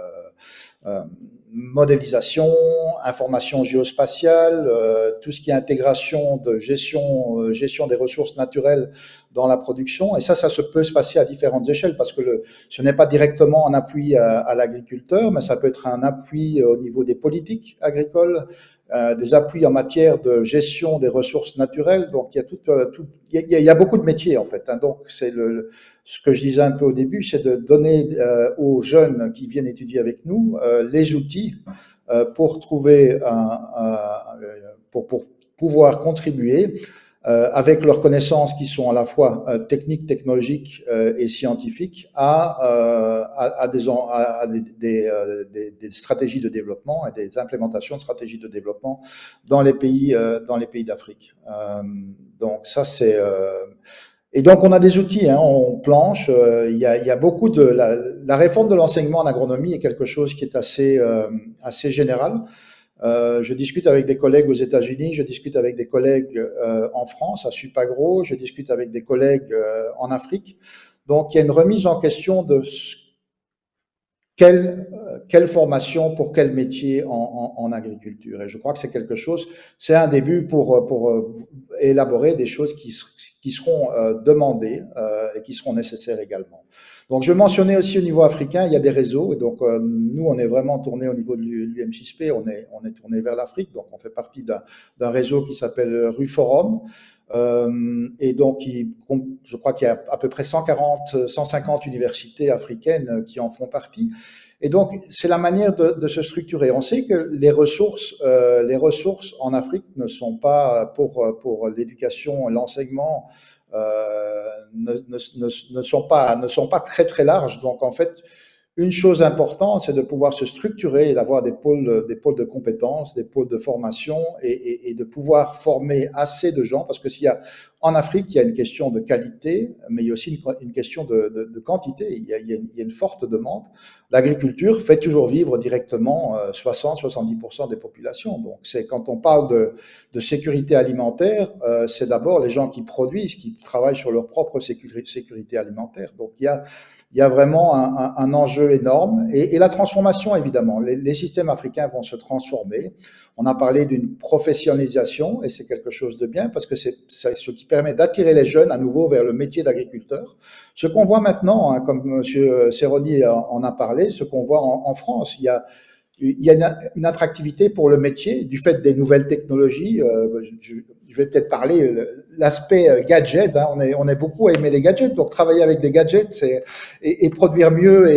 modélisation, information géospatiale, tout ce qui est intégration de gestion des ressources naturelles dans la production. Et ça peut se passer à différentes échelles parce que ce n'est pas directement un appui à l'agriculteur, mais ça peut être un appui au niveau des politiques agricoles, des appuis en matière de gestion des ressources naturelles. Donc, il y a beaucoup de métiers, en fait. Hein. Donc, c'est ce que je disais un peu au début, c'est de donner aux jeunes qui viennent étudier avec nous les outils pour trouver pour pouvoir contribuer avec leurs connaissances qui sont à la fois techniques, technologiques et scientifiques à des stratégies de développement et des implémentations de stratégies de développement dans les pays d'Afrique. Donc ça c'est et donc on a des outils, hein, on planche. Il y a beaucoup de la réforme de l'enseignement en agronomie est quelque chose qui est assez général. Je discute avec des collègues aux États-Unis, je discute avec des collègues en France, à Supagro, je discute avec des collègues en Afrique. Donc, il y a une remise en question de quelle formation pour quel métier en agriculture. Et je crois que c'est quelque chose, c'est un début pour élaborer des choses qui seront demandées et qui seront nécessaires également. Donc, je mentionnais aussi au niveau africain, il y a des réseaux. Et donc, nous, on est vraiment tourné au niveau de l'UM6P, on est tourné vers l'Afrique. Donc, on fait partie d'un réseau qui s'appelle RUForum. Et donc, je crois qu'il y a à peu près 150 universités africaines qui en font partie. Et donc, c'est la manière de se structurer. On sait que les ressources en Afrique ne sont pas pour l'éducation, l'enseignement, ne sont pas très très larges. Donc, en fait, une chose importante, c'est de pouvoir se structurer et d'avoir des pôles de compétences, des pôles de formation et de pouvoir former assez de gens, parce que en Afrique, il y a une question de qualité, mais il y a aussi une question de quantité. Il y a une forte demande. L'agriculture fait toujours vivre directement 60-70% des populations. Donc, quand on parle de sécurité alimentaire, c'est d'abord les gens qui produisent, qui travaillent sur leur propre sécurité alimentaire. Donc, il y a vraiment un enjeu énorme. Et la transformation, évidemment. Les systèmes africains vont se transformer. On a parlé d'une professionnalisation, et c'est quelque chose de bien, parce que c'est ce qui permet d'attirer les jeunes à nouveau vers le métier d'agriculteur. Ce qu'on voit maintenant, hein, comme M. Serroni en a parlé, ce qu'on voit en France, il y a une attractivité pour le métier du fait des nouvelles technologies. Je vais peut-être parler l'aspect gadget. Hein, on est beaucoup à aimer les gadgets, donc travailler avec des gadgets et produire mieux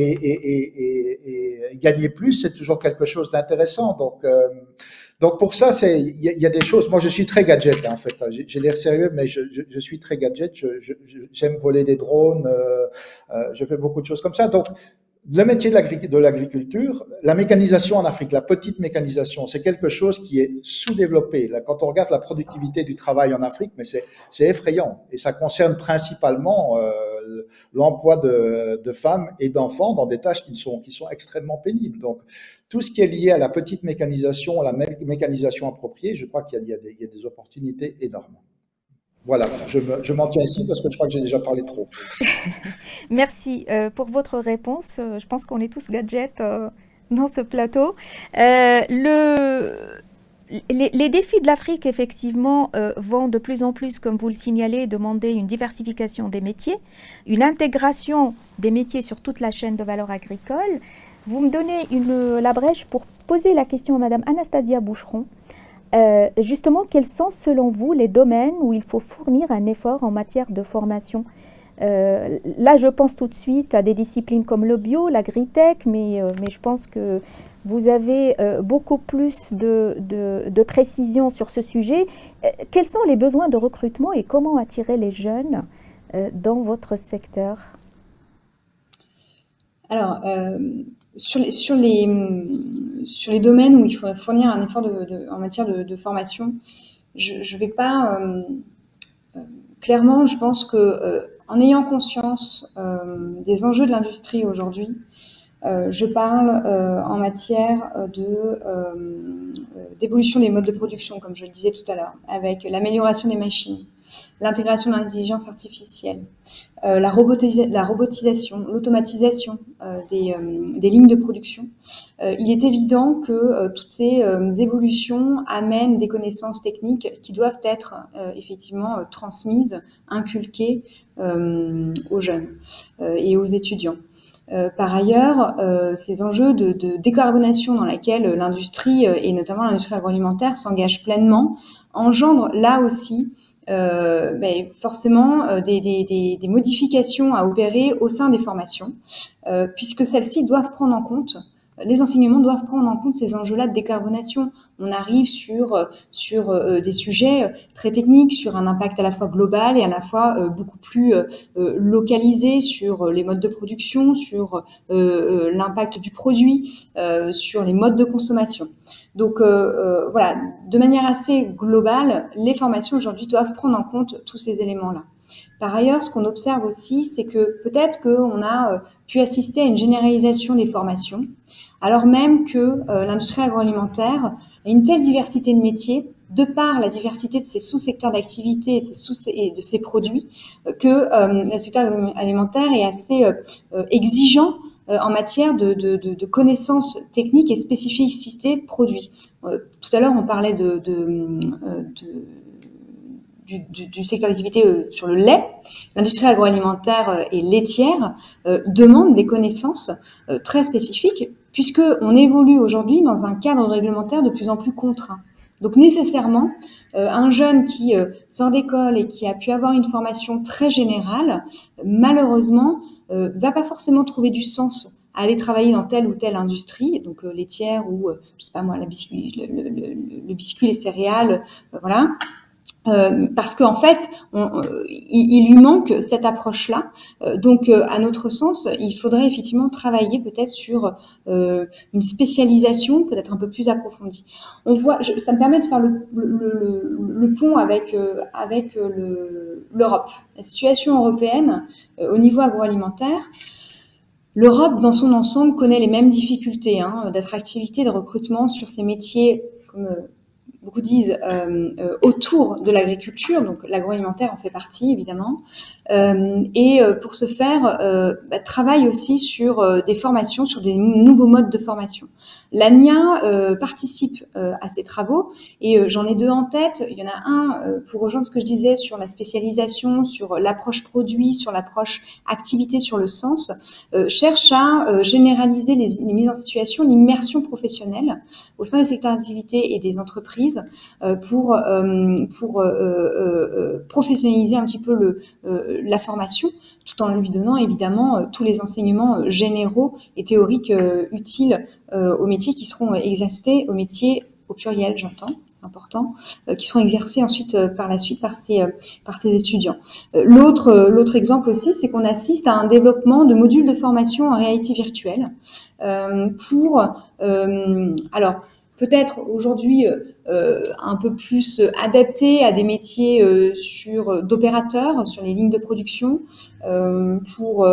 et gagner plus, c'est toujours quelque chose d'intéressant. Donc pour ça, il y a des choses. Moi, je suis très gadget, hein, en fait. J'ai l'air sérieux, mais je suis très gadget. J'aime voler des drones. Je fais beaucoup de choses comme ça. Donc le métier de l'agriculture, la mécanisation en Afrique, la petite mécanisation, c'est quelque chose qui est sous-développé. Là, quand on regarde la productivité du travail en Afrique, mais c'est effrayant. Et ça concerne principalement l'emploi de femmes et d'enfants dans des tâches qui sont extrêmement pénibles. Donc, tout ce qui est lié à la petite mécanisation, à la mécanisation appropriée, je crois qu'il y a des opportunités énormes. Voilà, je m'en tiens ici parce que je crois que j'ai déjà parlé trop. Merci pour votre réponse. Je pense qu'on est tous gadgets dans ce plateau. Les défis de l'Afrique, effectivement, vont de plus en plus, comme vous le signalez, demander une diversification des métiers, une intégration des métiers sur toute la chaîne de valeur agricole. Vous me donnez la brèche pour poser la question à Madame Anastasia Boucheron. Justement, quels sont selon vous les domaines où il faut fournir un effort en matière de formation? Là, je pense tout de suite à des disciplines comme le bio, l'agritech, mais je pense que vous avez beaucoup plus de précision sur ce sujet. Quels sont les besoins de recrutement et comment attirer les jeunes dans votre secteur? Alors, sur les domaines où il faut fournir un effort en matière de formation, je vais pas clairement, je pense que en ayant conscience des enjeux de l'industrie aujourd'hui, je parle en matière d'évolution des modes de production, comme je le disais tout à l'heure, avec l'amélioration des machines, l'intégration de l'intelligence artificielle, la robotisation, l'automatisation des lignes de production. Il est évident que toutes ces évolutions amènent des connaissances techniques qui doivent être effectivement transmises, inculquées aux jeunes et aux étudiants. Par ailleurs, ces enjeux de décarbonation dans laquelle l'industrie, et notamment l'industrie agroalimentaire, s'engage pleinement, engendrent là aussi forcément des modifications à opérer au sein des formations, puisque celles-ci doivent prendre en compte, les enseignements doivent prendre en compte ces enjeux-là de décarbonation. On arrive sur des sujets très techniques, sur un impact à la fois global et à la fois beaucoup plus localisé sur les modes de production, sur l'impact du produit, sur les modes de consommation. Donc voilà, de manière assez globale, les formations aujourd'hui doivent prendre en compte tous ces éléments-là. Par ailleurs, ce qu'on observe aussi, c'est que peut-être qu'on a pu assister à une généralisation des formations, alors même que l'industrie agroalimentaire a une telle diversité de métiers, de par la diversité de ses sous-secteurs d'activité et de ses produits, que le secteur alimentaire est assez exigeant en matière de connaissances techniques et spécificités produits. Tout à l'heure, on parlait du secteur d'activité sur le lait. L'industrie agroalimentaire et laitière demande des connaissances très spécifiques, puisqu'on évolue aujourd'hui dans un cadre réglementaire de plus en plus contraint. Donc nécessairement, un jeune qui sort d'école et qui a pu avoir une formation très générale, malheureusement, va pas forcément trouver du sens à aller travailler dans telle ou telle industrie, donc laitière ou, je sais pas moi, le biscuit, les céréales, voilà. Parce qu'en fait, il lui manque cette approche-là. Donc, à notre sens, il faudrait effectivement travailler peut-être sur une spécialisation peut-être un peu plus approfondie. On voit, ça me permet de faire le pont avec l'Europe. La situation européenne au niveau agroalimentaire. L'Europe, dans son ensemble, connaît les mêmes difficultés d'attractivité, de recrutement sur ces métiers, comme beaucoup disent, autour de l'agriculture, donc l'agroalimentaire en fait partie évidemment, et pour ce faire, travaille aussi sur des formations, sur des nouveaux modes de formation. L'ANIA participe à ces travaux et j'en ai deux en tête. Il y en a un pour rejoindre ce que je disais sur la spécialisation, sur l'approche produit, sur l'approche activité, sur le sens, cherche à généraliser les mises en situation, l'immersion professionnelle au sein des secteurs d'activité et des entreprises pour professionnaliser un petit peu la formation, tout en lui donnant évidemment tous les enseignements généraux et théoriques utiles aux métiers qui seront exercés, aux métiers au pluriel, j'entends, important, qui seront exercés ensuite par la suite par ces étudiants. L'autre exemple aussi, c'est qu'on assiste à un développement de modules de formation en réalité virtuelle alors peut-être aujourd'hui un peu plus adapté à des métiers d'opérateurs sur les lignes de production pour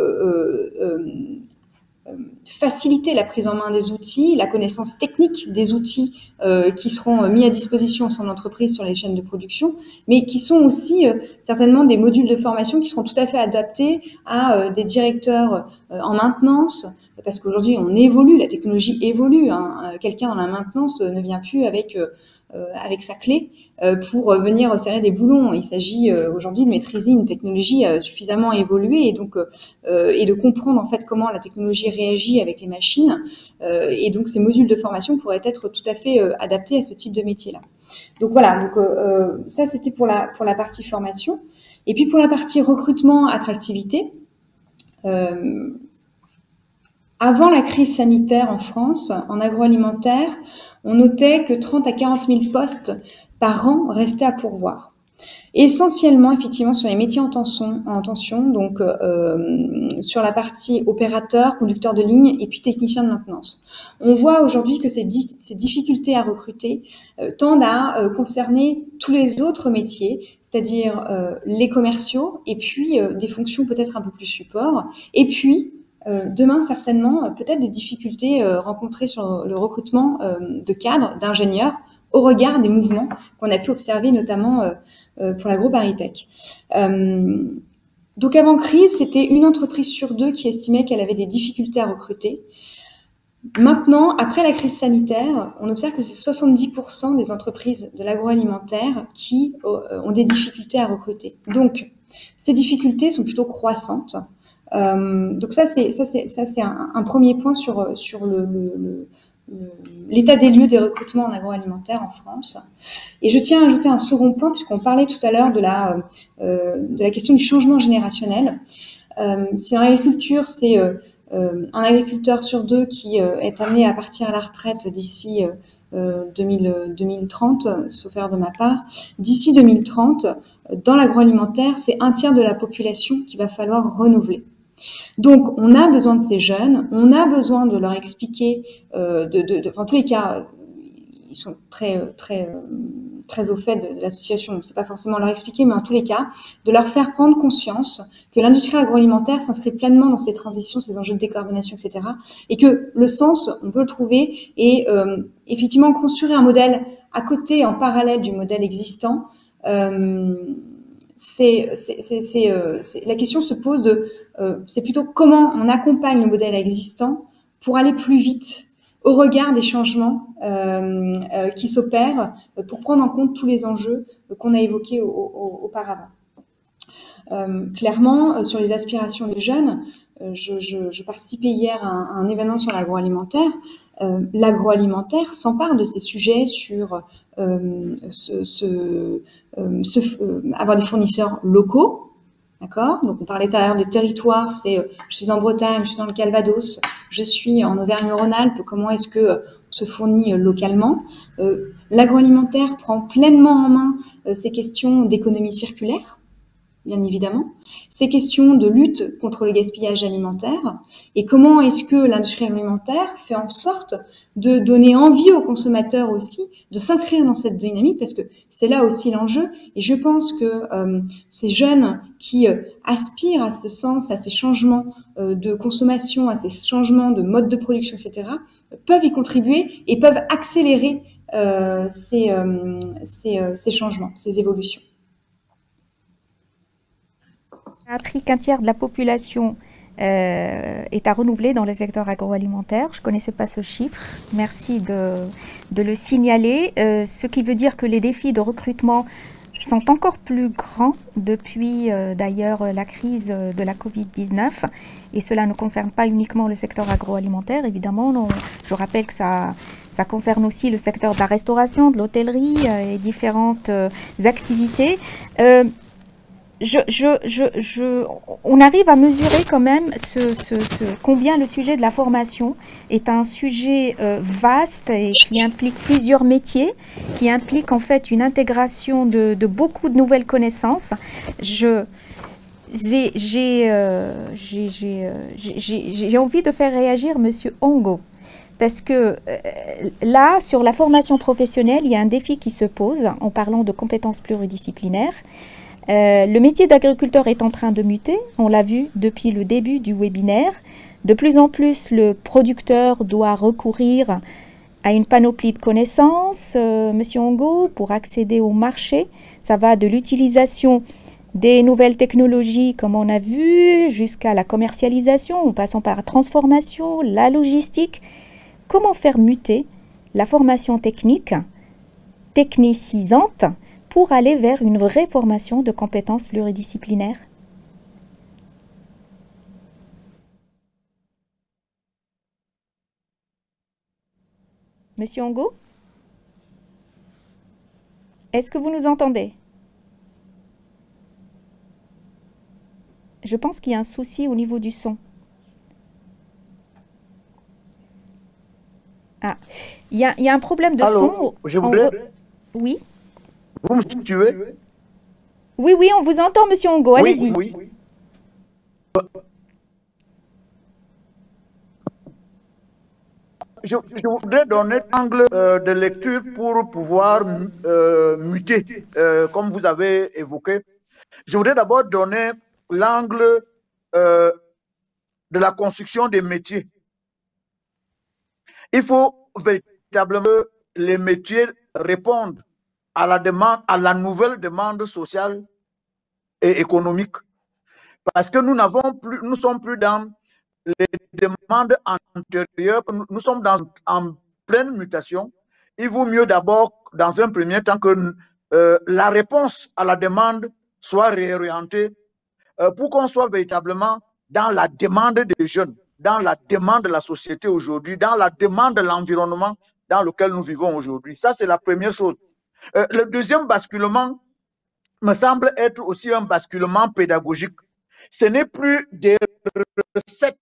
faciliter la prise en main des outils, la connaissance technique des outils qui seront mis à disposition au sein de l'entreprise sur les chaînes de production, mais qui sont aussi certainement des modules de formation qui seront tout à fait adaptés à des directeurs en maintenance, parce qu'aujourd'hui on évolue, la technologie évolue. Quelqu'un dans la maintenance ne vient plus avec sa clé pour venir serrer des boulons. Il s'agit aujourd'hui de maîtriser une technologie suffisamment évoluée et donc et de comprendre en fait comment la technologie réagit avec les machines. Et donc ces modules de formation pourraient être tout à fait adaptés à ce type de métier-là. Donc voilà. Donc ça c'était pour la partie formation. Et puis pour la partie recrutement, attractivité. Avant la crise sanitaire en France, en agroalimentaire, on notait que 30 à 40 000 postes par an restaient à pourvoir. Essentiellement, effectivement, sur les métiers en tension, donc sur la partie opérateur, conducteur de ligne et puis technicien de maintenance. On voit aujourd'hui que ces difficultés à recruter tendent à concerner tous les autres métiers, c'est-à-dire les commerciaux et puis des fonctions peut-être un peu plus support, et puis demain, certainement, peut-être des difficultés rencontrées sur le recrutement de cadres, d'ingénieurs, au regard des mouvements qu'on a pu observer, notamment pour la groupe Aritech. Donc, avant crise, c'était une entreprise sur deux qui estimait qu'elle avait des difficultés à recruter. Maintenant, après la crise sanitaire, on observe que c'est 70% des entreprises de l'agroalimentaire qui ont des difficultés à recruter. Donc, ces difficultés sont plutôt croissantes. Donc ça c'est un premier point sur l'état des lieux des recrutements en agroalimentaire en France. Et je tiens à ajouter un second point, puisqu'on parlait tout à l'heure de la question du changement générationnel. Si en agriculture, c'est un agriculteur sur deux qui est amené à partir à la retraite d'ici 2030, sauf erreur de ma part, d'ici 2030, dans l'agroalimentaire, c'est un tiers de la population qu'il va falloir renouveler. Donc, on a besoin de ces jeunes, on a besoin de leur expliquer, en tous les cas, ils sont très au fait de la situation, donc c'est pas forcément leur expliquer, mais en tous les cas, de leur faire prendre conscience que l'industrie agroalimentaire s'inscrit pleinement dans ces transitions, ces enjeux de décarbonation, etc. Et que le sens, on peut le trouver, et effectivement construire un modèle à côté, en parallèle du modèle existant. La question se pose c'est plutôt comment on accompagne le modèle existant pour aller plus vite au regard des changements qui s'opèrent pour prendre en compte tous les enjeux qu'on a évoqués auparavant. Clairement, sur les aspirations des jeunes, je participais hier à un événement sur l'agroalimentaire. L'agroalimentaire s'empare de ces sujets sur avoir des fournisseurs locaux. D'accord? Donc, on parlait tout à l'heure de territoire, je suis en Bretagne, je suis dans le Calvados, je suis en Auvergne-Rhône-Alpes, comment est-ce que se fournit localement? L'agroalimentaire prend pleinement en main ces questions d'économie circulaire, bien évidemment, ces questions de lutte contre le gaspillage alimentaire, et comment est-ce que l'industrie alimentaire fait en sorte de donner envie aux consommateurs aussi de s'inscrire dans cette dynamique, parce que c'est là aussi l'enjeu. Et je pense que ces jeunes qui aspirent à ce sens, à ces changements de consommation, à ces changements de mode de production, etc., peuvent y contribuer et peuvent accélérer ces changements, ces évolutions. On a appris qu'un tiers de la population est à renouveler dans le secteur agroalimentaire. Je ne connaissais pas ce chiffre. Merci de le signaler. Ce qui veut dire que les défis de recrutement sont encore plus grands depuis d'ailleurs la crise de la Covid-19. Et cela ne concerne pas uniquement le secteur agroalimentaire, évidemment. Je rappelle que ça concerne aussi le secteur de la restauration, de l'hôtellerie et différentes activités. On arrive à mesurer quand même combien le sujet de la formation est un sujet vaste et qui implique plusieurs métiers, qui implique en fait une intégration de beaucoup de nouvelles connaissances. J'ai envie de faire réagir Monsieur Ongo, parce que là, sur la formation professionnelle, il y a un défi qui se pose en parlant de compétences pluridisciplinaires. Le métier d'agriculteur est en train de muter, on l'a vu depuis le début du webinaire. De plus en plus, le producteur doit recourir à une panoplie de connaissances, Monsieur Ongo, pour accéder au marché. Ça va de l'utilisation des nouvelles technologies, comme on a vu, jusqu'à la commercialisation, en passant par la transformation, la logistique. Comment faire muter la formation technique, technicisante, pour aller vers une vraie formation de compétences pluridisciplinaires? Monsieur Ongo, est-ce que vous nous entendez? Je pense qu'il y a un souci au niveau du son. Ah, il y a un problème de son. Je voudrais... Oui. Vous me tuez? Oui, oui, on vous entend, Monsieur Ongo, allez-y. Oui. Je voudrais donner un angle de lecture pour pouvoir muter, comme vous avez évoqué. Je voudrais d'abord donner l'angle de la construction des métiers. Il faut véritablement que les métiers répondent à la demande, à la nouvelle demande sociale et économique. Parce que nous sommes plus dans les demandes antérieures, nous sommes en pleine mutation. Il vaut mieux d'abord, dans un premier temps, que la réponse à la demande soit réorientée pour qu'on soit véritablement dans la demande des jeunes, dans la demande de la société aujourd'hui, dans la demande de l'environnement dans lequel nous vivons aujourd'hui. Ça, c'est la première chose. Le deuxième basculement me semble être aussi un basculement pédagogique. Ce n'est plus des recettes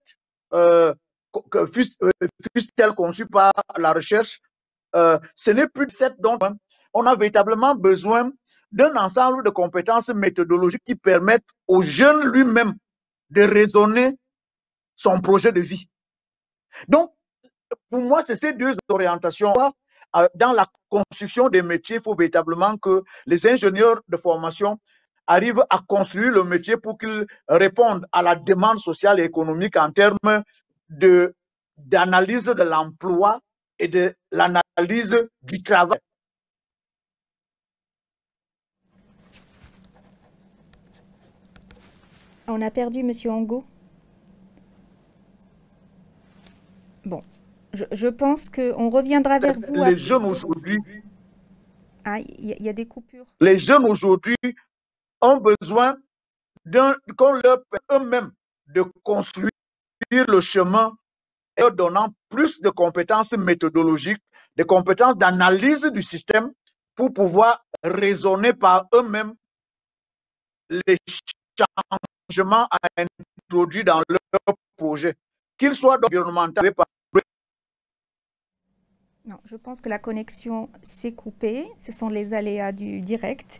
fussent-elles conçues par la recherche, ce n'est plus cette dont on a véritablement besoin d'un ensemble de compétences méthodologiques qui permettent au jeune lui-même de raisonner son projet de vie. Donc, pour moi, c'est ces deux orientations. Dans la construction des métiers, il faut véritablement que les ingénieurs de formation arrivent à construire le métier pour qu'ils répondent à la demande sociale et économique en termes d'analyse de l'emploi et de l'analyse du travail. On a perdu M. Angot. Bon, je pense qu'on reviendra vers vous. Les jeunes aujourd'hui... Ah, il y a des coupures. Les jeunes aujourd'hui ont besoin qu'on leur permette eux-mêmes de construire le chemin et en donnant plus de compétences méthodologiques, des compétences d'analyse du système pour pouvoir raisonner par eux-mêmes les changements à introduire dans leur projet, qu'ils soient environnementaux. Non, je pense que la connexion s'est coupée. Ce sont les aléas du direct.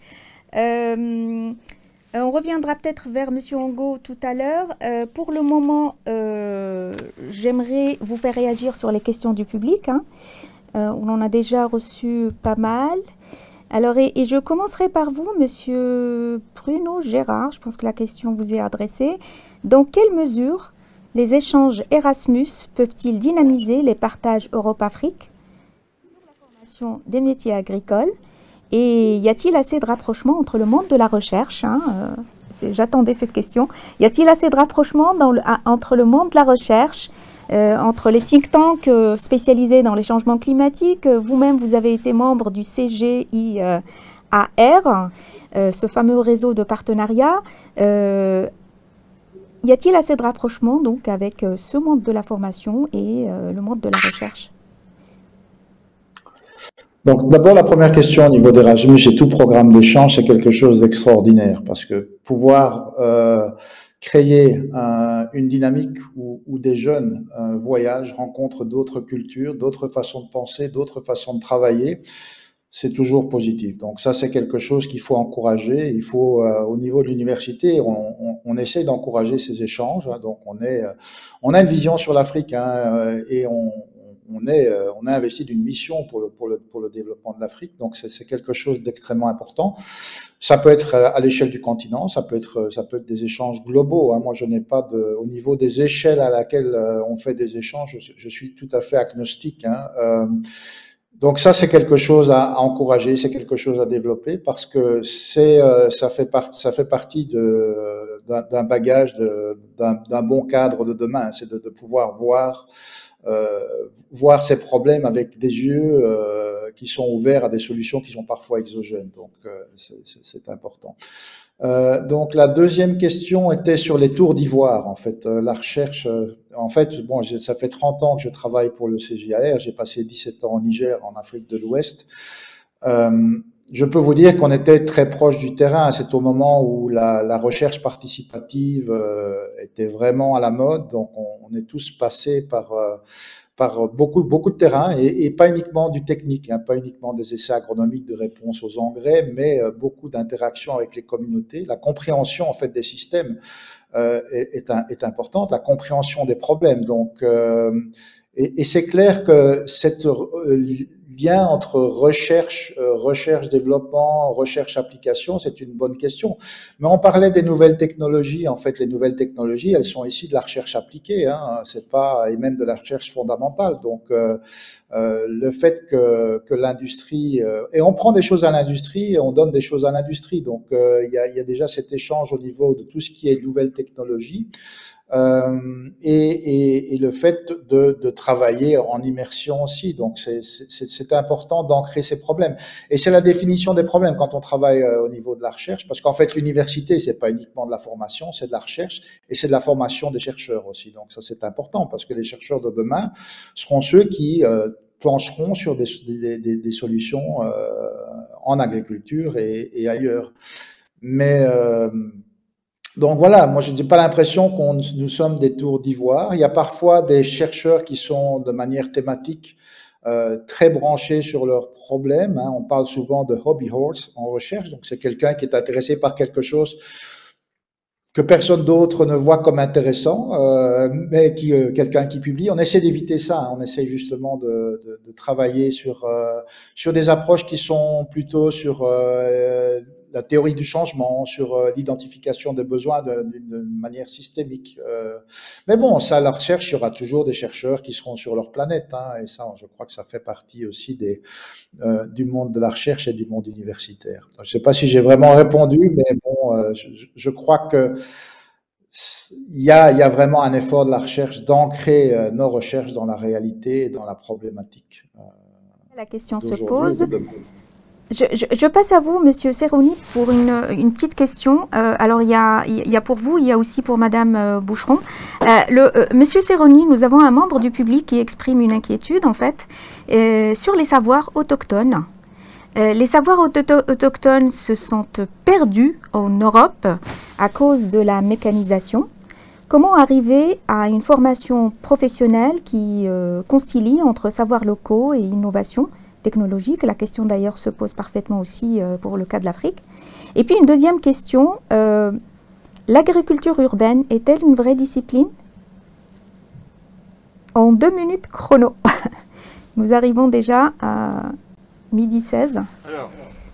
On reviendra peut-être vers M. Angot tout à l'heure. Pour le moment, j'aimerais vous faire réagir sur les questions du public. On en a déjà reçu pas mal. Alors, et je commencerai par vous, M. Bruno Gérard. Je pense que la question vous est adressée. Dans quelle mesure les échanges Erasmus peuvent-ils dynamiser les partages Europe-Afrique sur la formation des métiers agricoles? Et y a-t-il assez de rapprochement entre le monde de la recherche, j'attendais cette question, y a-t-il assez de rapprochement entre le monde de la recherche, entre les think tanks spécialisés dans les changements climatiques? Vous-même, vous avez été membre du CGIAR, ce fameux réseau de partenariat. Y a-t-il assez de rapprochement donc avec ce monde de la formation et le monde de la recherche? Donc, d'abord, la première question au niveau d'Erasmus et tout programme d'échange, c'est quelque chose d'extraordinaire parce que pouvoir créer une dynamique où des jeunes voyagent, rencontrent d'autres cultures, d'autres façons de penser, d'autres façons de travailler, c'est toujours positif. Donc ça, c'est quelque chose qu'il faut encourager. Il faut, au niveau de l'université, on essaie d'encourager ces échanges. Donc on a une vision sur l'Afrique et on a investi d'une mission pour le développement de l'Afrique, donc c'est quelque chose d'extrêmement important. Ça peut être à l'échelle du continent, ça peut être des échanges globaux. Moi, je n'ai pas au niveau des échelles à laquelle on fait des échanges, je suis tout à fait agnostique. Donc ça, c'est quelque chose à encourager, c'est quelque chose à développer parce que ça fait partie d'un bagage, d'un bon cadre de demain, c'est de pouvoir voir ces problèmes avec des yeux qui sont ouverts à des solutions qui sont parfois exogènes. Donc, c'est important. Donc, la deuxième question était sur les tours d'ivoire. En fait, la recherche, bon, ça fait 30 ans que je travaille pour le CGIAR. J'ai passé 17 ans au Niger, en Afrique de l'Ouest. Je peux vous dire qu'on était très proche du terrain. C'est au moment où la recherche participative était vraiment à la mode. Donc, on est tous passés par beaucoup de terrain et pas uniquement du technique, pas uniquement des essais agronomiques de réponse aux engrais, mais beaucoup d'interactions avec les communautés. La compréhension en fait des systèmes est importante, la compréhension des problèmes. Donc, et c'est clair que cette lien entre recherche, développement, recherche, application, c'est une bonne question. Mais on parlait des nouvelles technologies. En fait, les nouvelles technologies, elles sont issues de la recherche appliquée. C'est pas, et même de la recherche fondamentale. Donc, le fait que l'industrie, et on prend des choses à l'industrie et on donne des choses à l'industrie. Donc, il y a déjà cet échange au niveau de tout ce qui est nouvelles technologies. et le fait de travailler en immersion aussi. Donc, c'est important d'ancrer ces problèmes. Et c'est la définition des problèmes quand on travaille au niveau de la recherche, parce qu'en fait, l'université, c'est pas uniquement de la formation, c'est de la recherche et c'est de la formation des chercheurs aussi. Donc, ça, c'est important parce que les chercheurs de demain seront ceux qui plancheront sur des solutions en agriculture et ailleurs. Mais donc voilà, moi je n'ai pas l'impression qu'on nous sommes des tours d'ivoire. Il y a parfois des chercheurs qui sont de manière thématique très branchés sur leurs problèmes. Hein. On parle souvent de hobby horse en recherche, donc c'est quelqu'un qui est intéressé par quelque chose que personne d'autre ne voit comme intéressant, mais quelqu'un qui publie. On essaie d'éviter ça. Hein. On essaie justement de travailler sur des approches qui sont plutôt sur la théorie du changement, sur l'identification des besoins d'une manière systémique. Mais bon, ça, la recherche, il y aura toujours des chercheurs qui seront sur leur planète. Hein, et ça, je crois que ça fait partie aussi du monde de la recherche et du monde universitaire. Je ne sais pas si j'ai vraiment répondu, mais bon, je crois que il y a vraiment un effort de la recherche d'ancrer nos recherches dans la réalité et dans la problématique. La question se pose. Je passe à vous, Monsieur Serroni, pour une petite question. Alors, il y a pour vous, il y a aussi pour Madame Boucheron. Monsieur Serroni, nous avons un membre du public qui exprime une inquiétude, en fait, sur les savoirs autochtones. Les savoirs autochtones se sont perdus en Europe à cause de la mécanisation. Comment arriver à une formation professionnelle qui concilie entre savoirs locaux et innovation technologique? La question d'ailleurs se pose parfaitement aussi pour le cas de l'Afrique. Et puis une deuxième question, l'agriculture urbaine est-elle une vraie discipline? En 2 minutes chrono. Nous arrivons déjà à midi 16. Alors,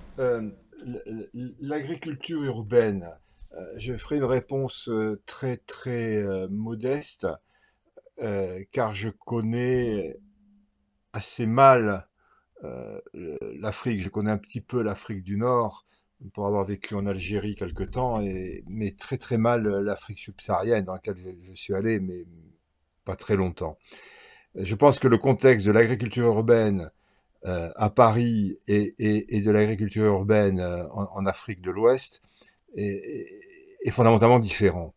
l'agriculture urbaine, je ferai une réponse très très modeste, car je connais assez mal l'Afrique. Je connais un petit peu l'Afrique du Nord pour avoir vécu en Algérie quelque temps, mais très très mal l'Afrique subsaharienne dans laquelle je suis allé, mais pas très longtemps. Je pense que le contexte de l'agriculture urbaine à Paris et de l'agriculture urbaine en Afrique de l'Ouest est fondamentalement différent.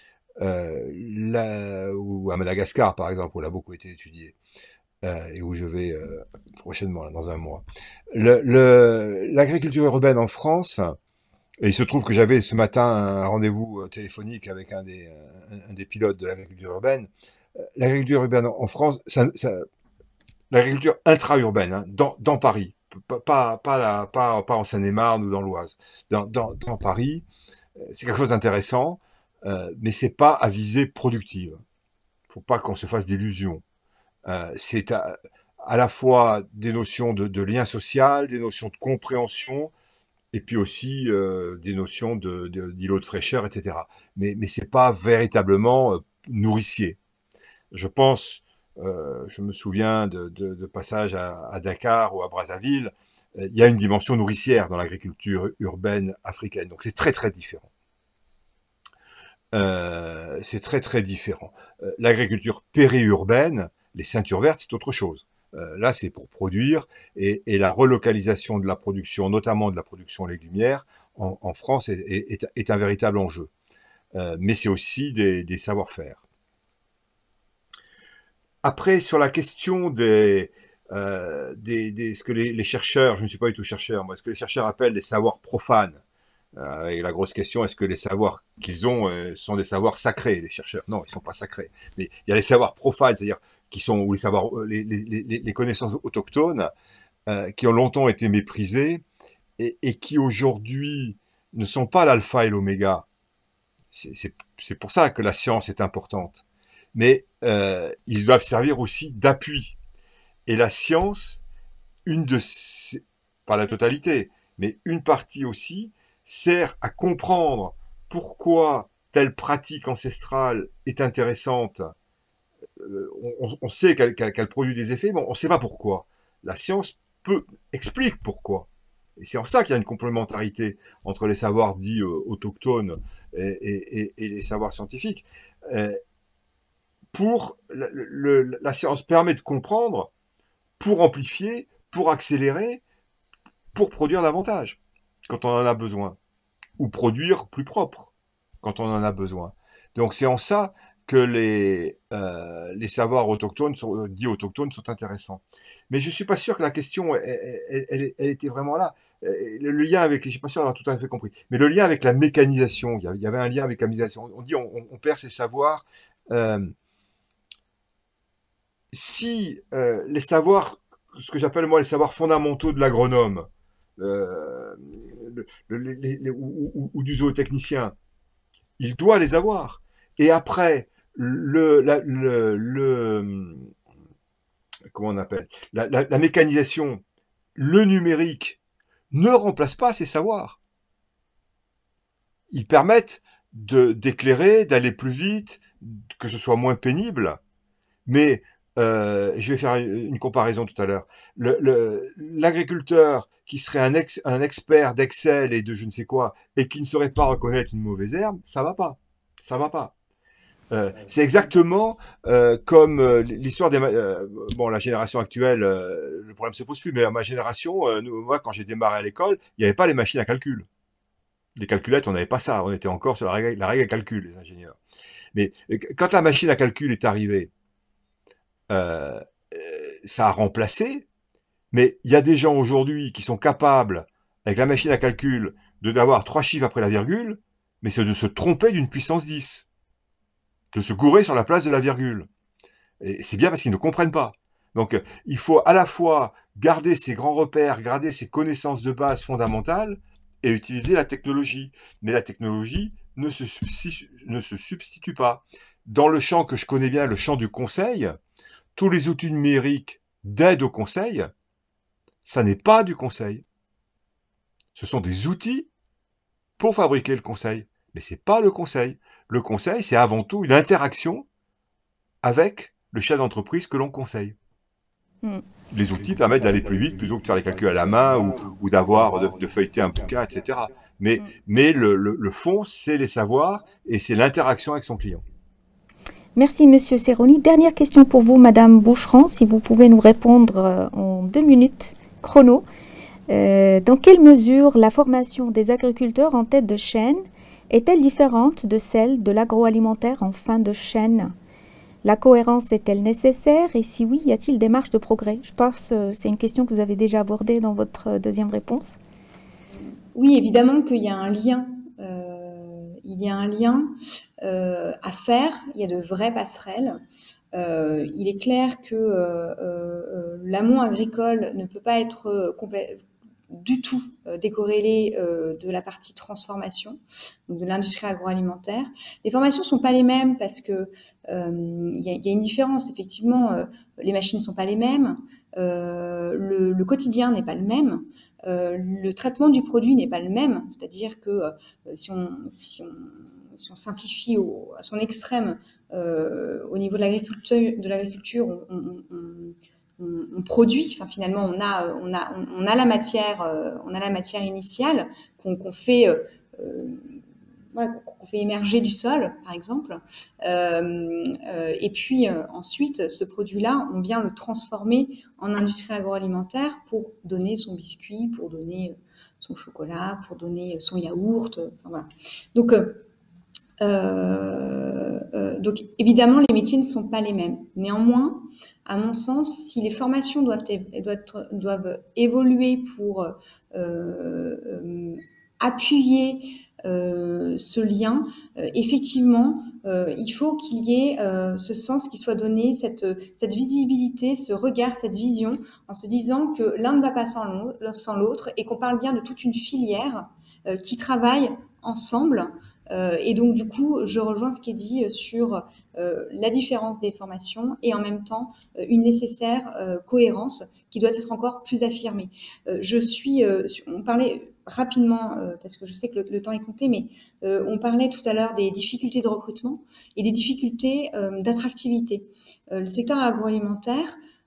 Ou à Madagascar, par exemple, où elle a beaucoup été étudiée, et où je vais prochainement, là, dans un mois. L'agriculture urbaine en France, et il se trouve que j'avais ce matin un rendez-vous téléphonique avec un des pilotes de l'agriculture urbaine. L'agriculture urbaine en France, l'agriculture intra-urbaine, hein, dans Paris, pas en Seine-et-Marne ou dans l'Oise, dans Paris, c'est quelque chose d'intéressant, mais c'est pas à visée productive. Faut pas qu'on se fasse d'illusions. C'est à la fois des notions de lien social, des notions de compréhension, et puis aussi des notions d'îlot de fraîcheur, etc. Mais c'est pas véritablement nourricier. Je pense, je me souviens de passages à Dakar ou à Brazzaville, il y a une dimension nourricière dans l'agriculture urbaine africaine. Donc c'est très très différent. C'est très très différent. L'agriculture périurbaine, les ceintures vertes, c'est autre chose. Là, c'est pour produire, et la relocalisation de la production, notamment de la production légumière, en France, est un véritable enjeu. Mais c'est aussi des savoir-faire. Après, sur la question ce que les chercheurs, je ne suis pas du tout chercheur, moi, ce que les chercheurs appellent les savoirs profanes. Et la grosse question, est-ce que les savoirs qu'ils ont sont des savoirs sacrés, les chercheurs? Non, ils sont pas sacrés. Mais il y a les savoirs profanes, c'est-à-dire ou les savoirs, les connaissances autochtones, qui ont longtemps été méprisées et qui aujourd'hui ne sont pas l'alpha et l'oméga. C'est pour ça que la science est importante. Mais ils doivent servir aussi d'appui. Et la science, pas la totalité, mais une partie aussi, sert à comprendre pourquoi telle pratique ancestrale est intéressante. On sait qu'elle produit des effets, mais on ne sait pas pourquoi. La science explique pourquoi. Et c'est en ça qu'il y a une complémentarité entre les savoirs dits autochtones et les savoirs scientifiques. La science permet de comprendre, pour amplifier, pour accélérer, pour produire davantage quand on en a besoin, ou produire plus propre quand on en a besoin. Donc c'est en ça que les savoirs autochtones, dits autochtones, sont intéressants. Mais je suis pas sûr que la question, elle était vraiment là. Le lien avec, je suis pas sûr d'avoir tout à fait compris, mais le lien avec la mécanisation, il y avait un lien avec la mécanisation. On dit on perd ses savoirs. Si les savoirs, ce que j'appelle moi les savoirs fondamentaux de l'agronome, euh, ou du zootechnicien, il doit les avoir. Et après, comment on appelle, la mécanisation, le numérique, ne remplace pas ces savoirs. Ils permettent d'éclairer, d'aller plus vite, que ce soit moins pénible, mais je vais faire une comparaison tout à l'heure. L'agriculteur qui serait un expert d'Excel et de je ne sais quoi, et qui ne saurait pas reconnaître une mauvaise herbe, ça va pas. Ça va pas. C'est exactement comme l'histoire des... bon, la génération actuelle, le problème se pose plus, mais à ma génération, moi, quand j'ai démarré à l'école, il n'y avait pas les machines à calcul. Les calculettes, on n'avait pas ça. On était encore sur la règle à calcul, les ingénieurs. Mais quand la machine à calcul est arrivée, euh, ça a remplacé, mais il y a des gens aujourd'hui qui sont capables, avec la machine à calcul, d'avoir 3 chiffres après la virgule, mais c'est de se tromper d'une puissance 10, de se gourer sur la place de la virgule. Et c'est bien parce qu'ils ne comprennent pas. Donc il faut à la fois garder ses grands repères, garder ses connaissances de base fondamentales, et utiliser la technologie. Mais la technologie ne se substitue pas. Dans le champ que je connais bien, le champ du conseil, tous les outils numériques d'aide au conseil, ça n'est pas du conseil. Ce sont des outils pour fabriquer le conseil. Mais ce n'est pas le conseil. Le conseil, c'est avant tout une interaction avec le chef d'entreprise que l'on conseille. Les outils permettent d'aller plus vite plutôt que de faire les calculs à la main ou de feuilleter un bouquin, etc. Mais le fond, c'est les savoirs et c'est l'interaction avec son client. Merci, Monsieur Serroni. Dernière question pour vous, Madame Boucheron, si vous pouvez nous répondre en 2 minutes chrono. Dans quelle mesure la formation des agriculteurs en tête de chaîne est-elle différente de celle de l'agroalimentaire en fin de chaîne? La cohérence est-elle nécessaire? Et si oui, y a-t-il des marges de progrès? Je pense que c'est une question que vous avez déjà abordée dans votre deuxième réponse. Oui, évidemment qu'il y a un lien. Il y a un lien à faire. Il y a de vraies passerelles. Il est clair que l'amont agricole ne peut pas être du tout décorrélé de la partie transformation, donc de l'industrie agroalimentaire. Les formations ne sont pas les mêmes parce que y a une différence. Effectivement, les machines ne sont pas les mêmes, le quotidien n'est pas le même, le traitement du produit n'est pas le même. C'est-à-dire que si on simplifie à son extrême au niveau de l'agriculture, on produit, enfin finalement on a la matière initiale qu'on fait qu'on fait émerger du sol, par exemple, et puis ensuite ce produit-là, on vient le transformer en industrie agroalimentaire pour donner son biscuit, pour donner son chocolat, pour donner son yaourt, enfin, voilà. Donc évidemment, les métiers ne sont pas les mêmes. Néanmoins, à mon sens, si les formations doivent évoluer pour appuyer ce lien, effectivement, il faut qu'il y ait ce sens qui soit donné, cette visibilité, ce regard, cette vision, en se disant que l'un ne va pas sans l'autre et qu'on parle bien de toute une filière qui travaille ensemble. Et donc, du coup, je rejoins ce qui est dit sur la différence des formations et en même temps une nécessaire cohérence qui doit être encore plus affirmée. On parlait rapidement, parce que je sais que le temps est compté, mais on parlait tout à l'heure des difficultés de recrutement et des difficultés d'attractivité. Le secteur agroalimentaire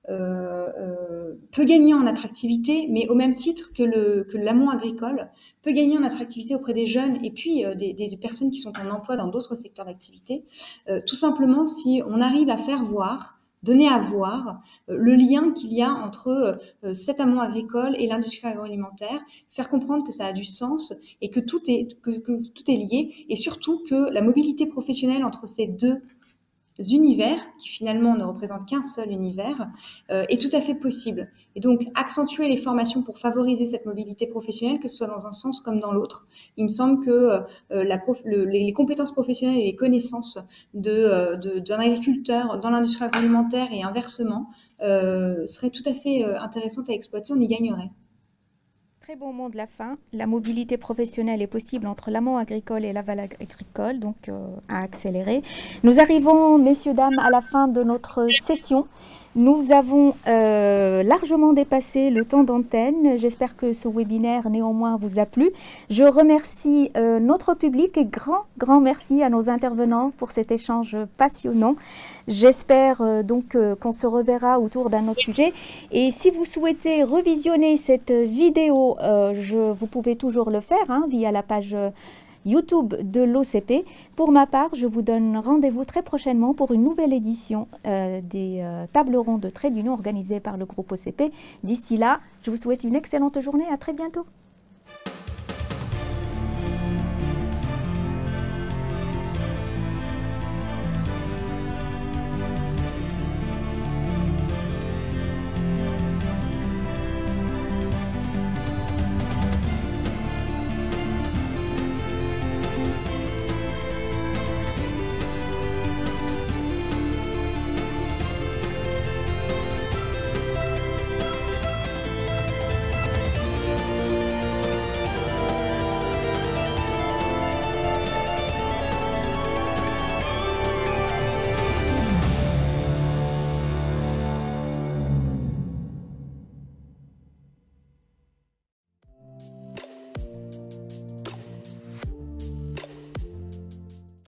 peut gagner en attractivité, mais au même titre que l'amont agricole peut gagner en attractivité auprès des jeunes et puis des personnes qui sont en emploi dans d'autres secteurs d'activité, tout simplement si on arrive à faire voir, donner à voir le lien qu'il y a entre cet amont agricole et l'industrie agroalimentaire, faire comprendre que ça a du sens et que tout est lié, et surtout que la mobilité professionnelle entre ces deux univers, qui finalement ne représentent qu'un seul univers, est tout à fait possible. Et donc, accentuer les formations pour favoriser cette mobilité professionnelle, que ce soit dans un sens comme dans l'autre. Il me semble que les compétences professionnelles et les connaissances d'un agriculteur dans l'industrie agroalimentaire et inversement seraient tout à fait intéressantes à exploiter, on y gagnerait. Très bon mot de la fin. La mobilité professionnelle est possible entre l'amont agricole et l'aval agricole, donc à accélérer. Nous arrivons, messieurs, dames, à la fin de notre session. Nous avons largement dépassé le temps d'antenne. J'espère que ce webinaire, néanmoins, vous a plu. Je remercie notre public et grand merci à nos intervenants pour cet échange passionnant. J'espère donc qu'on se reverra autour d'un autre sujet. Et si vous souhaitez revisionner cette vidéo, vous pouvez toujours le faire via la page YouTube de l'OCP. Pour ma part, je vous donne rendez-vous très prochainement pour une nouvelle édition des tables rondes de Trait d'Union organisées par le groupe OCP. D'ici là, je vous souhaite une excellente journée. À très bientôt.